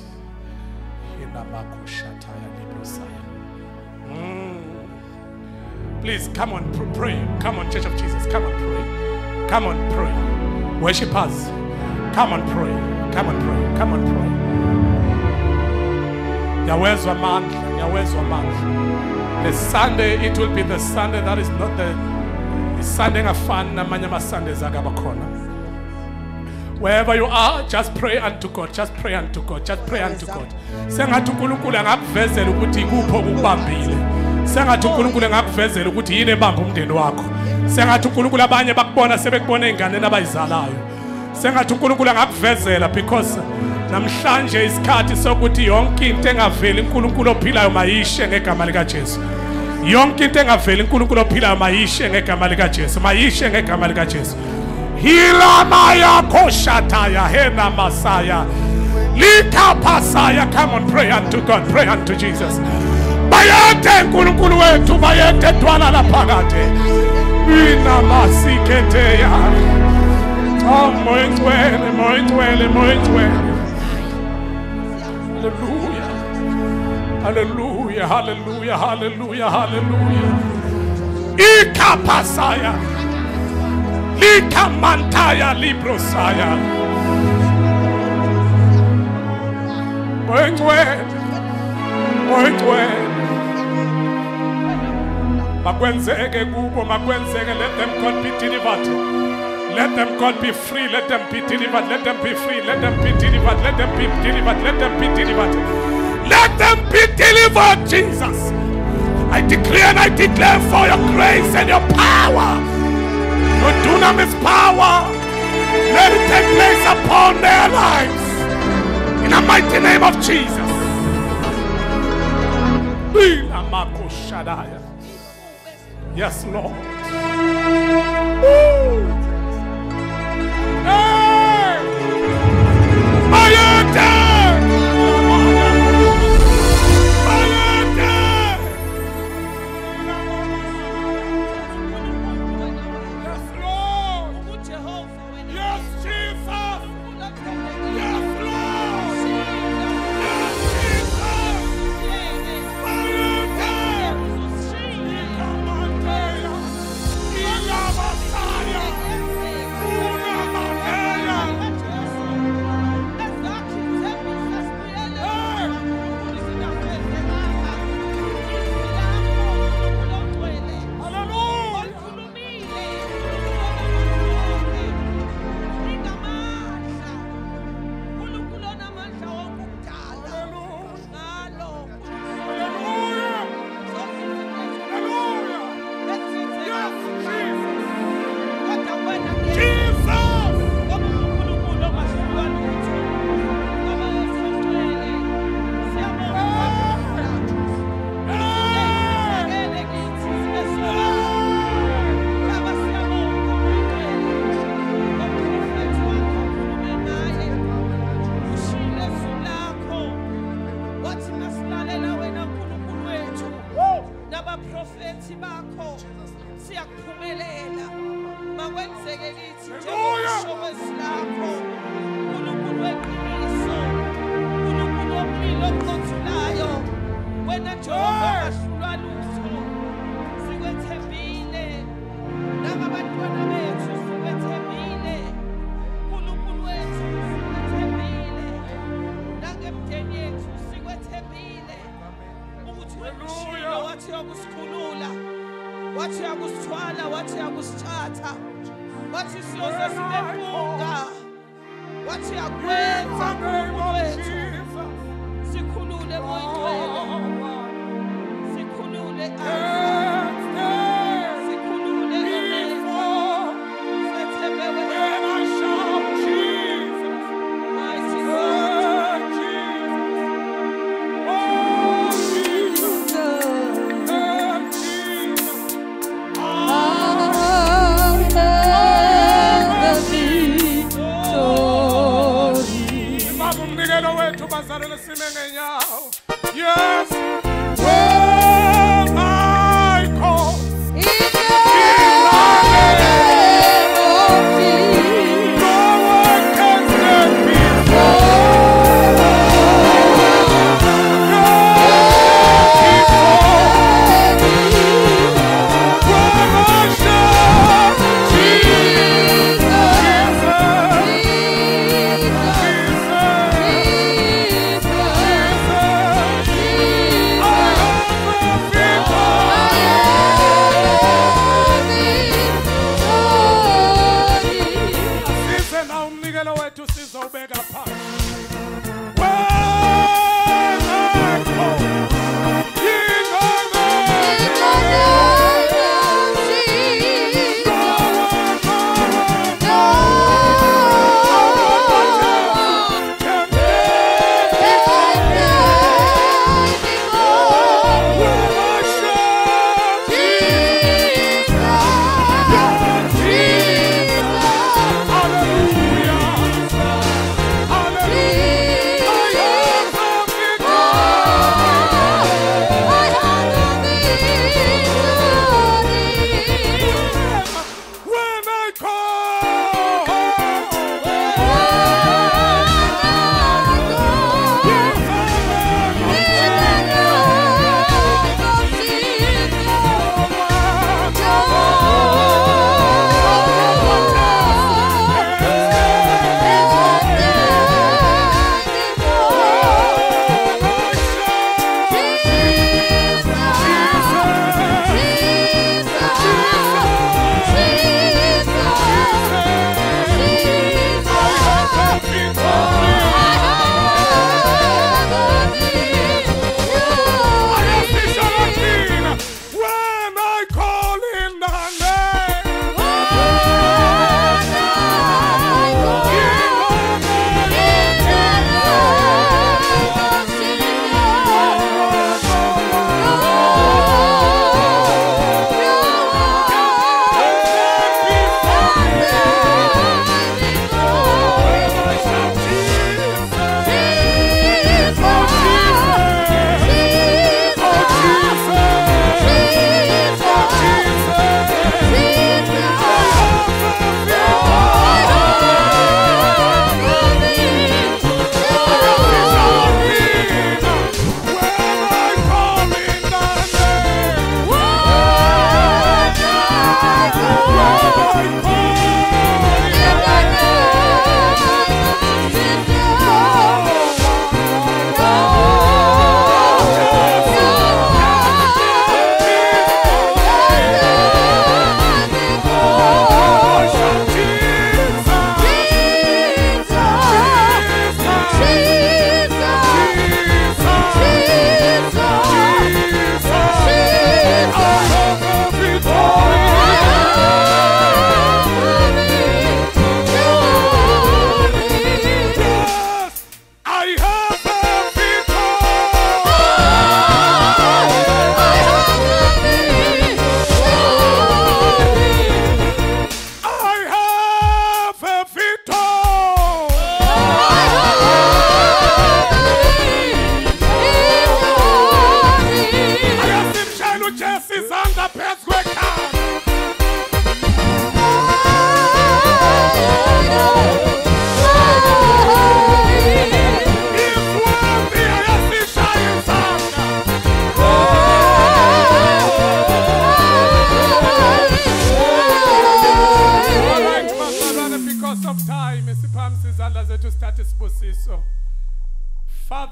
Mm. Please come on, pr pray. Come on, Church of Jesus. Come on, pray. Come on, pray. Worshippers, come on, pray. Come on, pray. Come on, pray. Yawezwa mandla. Yawezwa mandla. The Sunday, it will be the Sunday that is not the, the Sunday ngafani namanye ama Sundays akabakhona. Wherever you are, just pray unto God. Just pray unto God. Just pray unto God. Sengathi uNkulunkulu angakuvezela ukuthi kupho ukubambile. Sengathi uNkulunkulu angakuvezela ukuthi yini ebamba umndeni wakho. Sengathi uNkulunkulu abanye bakubona sebekubona izingane abayizalayo. Sengathi uNkulunkulu angakuvezela because namhlanje isikhathi sokuthi yonke into engaveli uNkulunkulu ophilayo mayishe ngegama lika Jesu. Yonke into engaveli uNkulunkulu ophilayo mayishe ngegama lika Jesu. Mayishe ngegama lika Jesu. Hila maya koshataya hena masaya lika pasaya. Come on, pray unto God, pray unto Jesus. Bayete nkulunkulu wetu, bayete twala la pagate ina masikete ya oh moitwele moitwele moitwele. Hallelujah, hallelujah, hallelujah, hallelujah, hallelujah. Ika pasaya lika mantaya librosaya moitwele moitwele. Makwenzeke kubo, makwenzeke, let them God be delivered. Let them, God, be free. Let them be delivered. Let them be free. Let them be delivered. Let them be delivered. Let them be delivered. Let them be delivered, Jesus. I declare and I declare for your grace and your power, your dunamis power. Let it take place upon their lives. In the mighty name of Jesus. Yes, Lord. Woo. Hey! Ayate! Ayate! Yes, Lord. Yes, Jesus. Yes, Lord. Yes, Jesus. Ayate! Ikamanteya. Ilabasaya. Unamanteya. Yes. Oh, my God.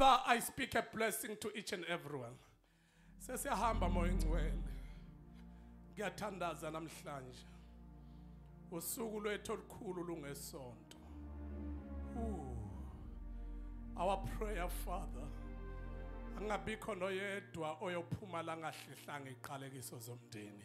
Father, I speak a blessing to each and everyone. Sesiyahamba moya ingcwele. Ngiyathandaza namhlanje. Usuku lwethu olukhulu lungesonto. Our prayer, Father, angabikho noyedwa oyophuma la ngahlehlanga iqalekiso zomndeni.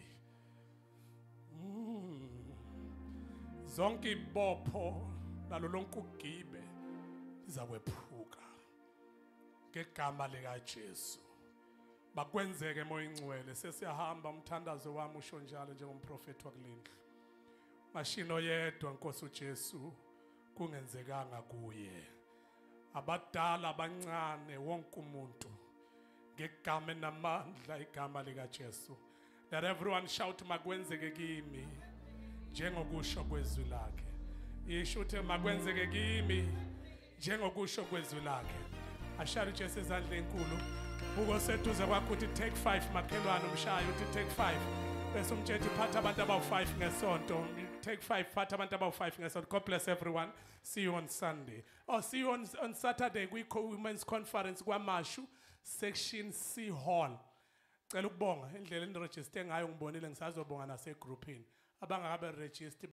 Zonke ibopho nalo lonke ugibe lizakwephuka ngegama lika Jesu. Bakwenzeke moya ingcwele. Sesiyahamba umthandazo wami usho njalo njengomprofeti wakulindlu. Mashino yedwa Nkosi uJesu kungenzekanga kuye. Abadala abancane wonke umuntu ngegama namandla igama lika Jesu. Let everyone shout makwenzeke kimi njengokusho kwezwi lakhe. Isho uthe makwenzeke kimi njengokusho kwezwi lakhe. Ashari Jesu ezandla enkulu. Buko seduze kwakho uthi take five makhelwane umshayo uthi take five. Bese umthetho iphatha abantu abawu five ngesonto. Take five phatha abantu abawu five ngesonto. God bless everyone. See you on Sunday. Oh, see you on, on Saturday kwi women's conference kwaMashu section C hall. Cela ukubonga indlela endiregister ngayo ngibonile ngisazobonga nase groupini abangakabe register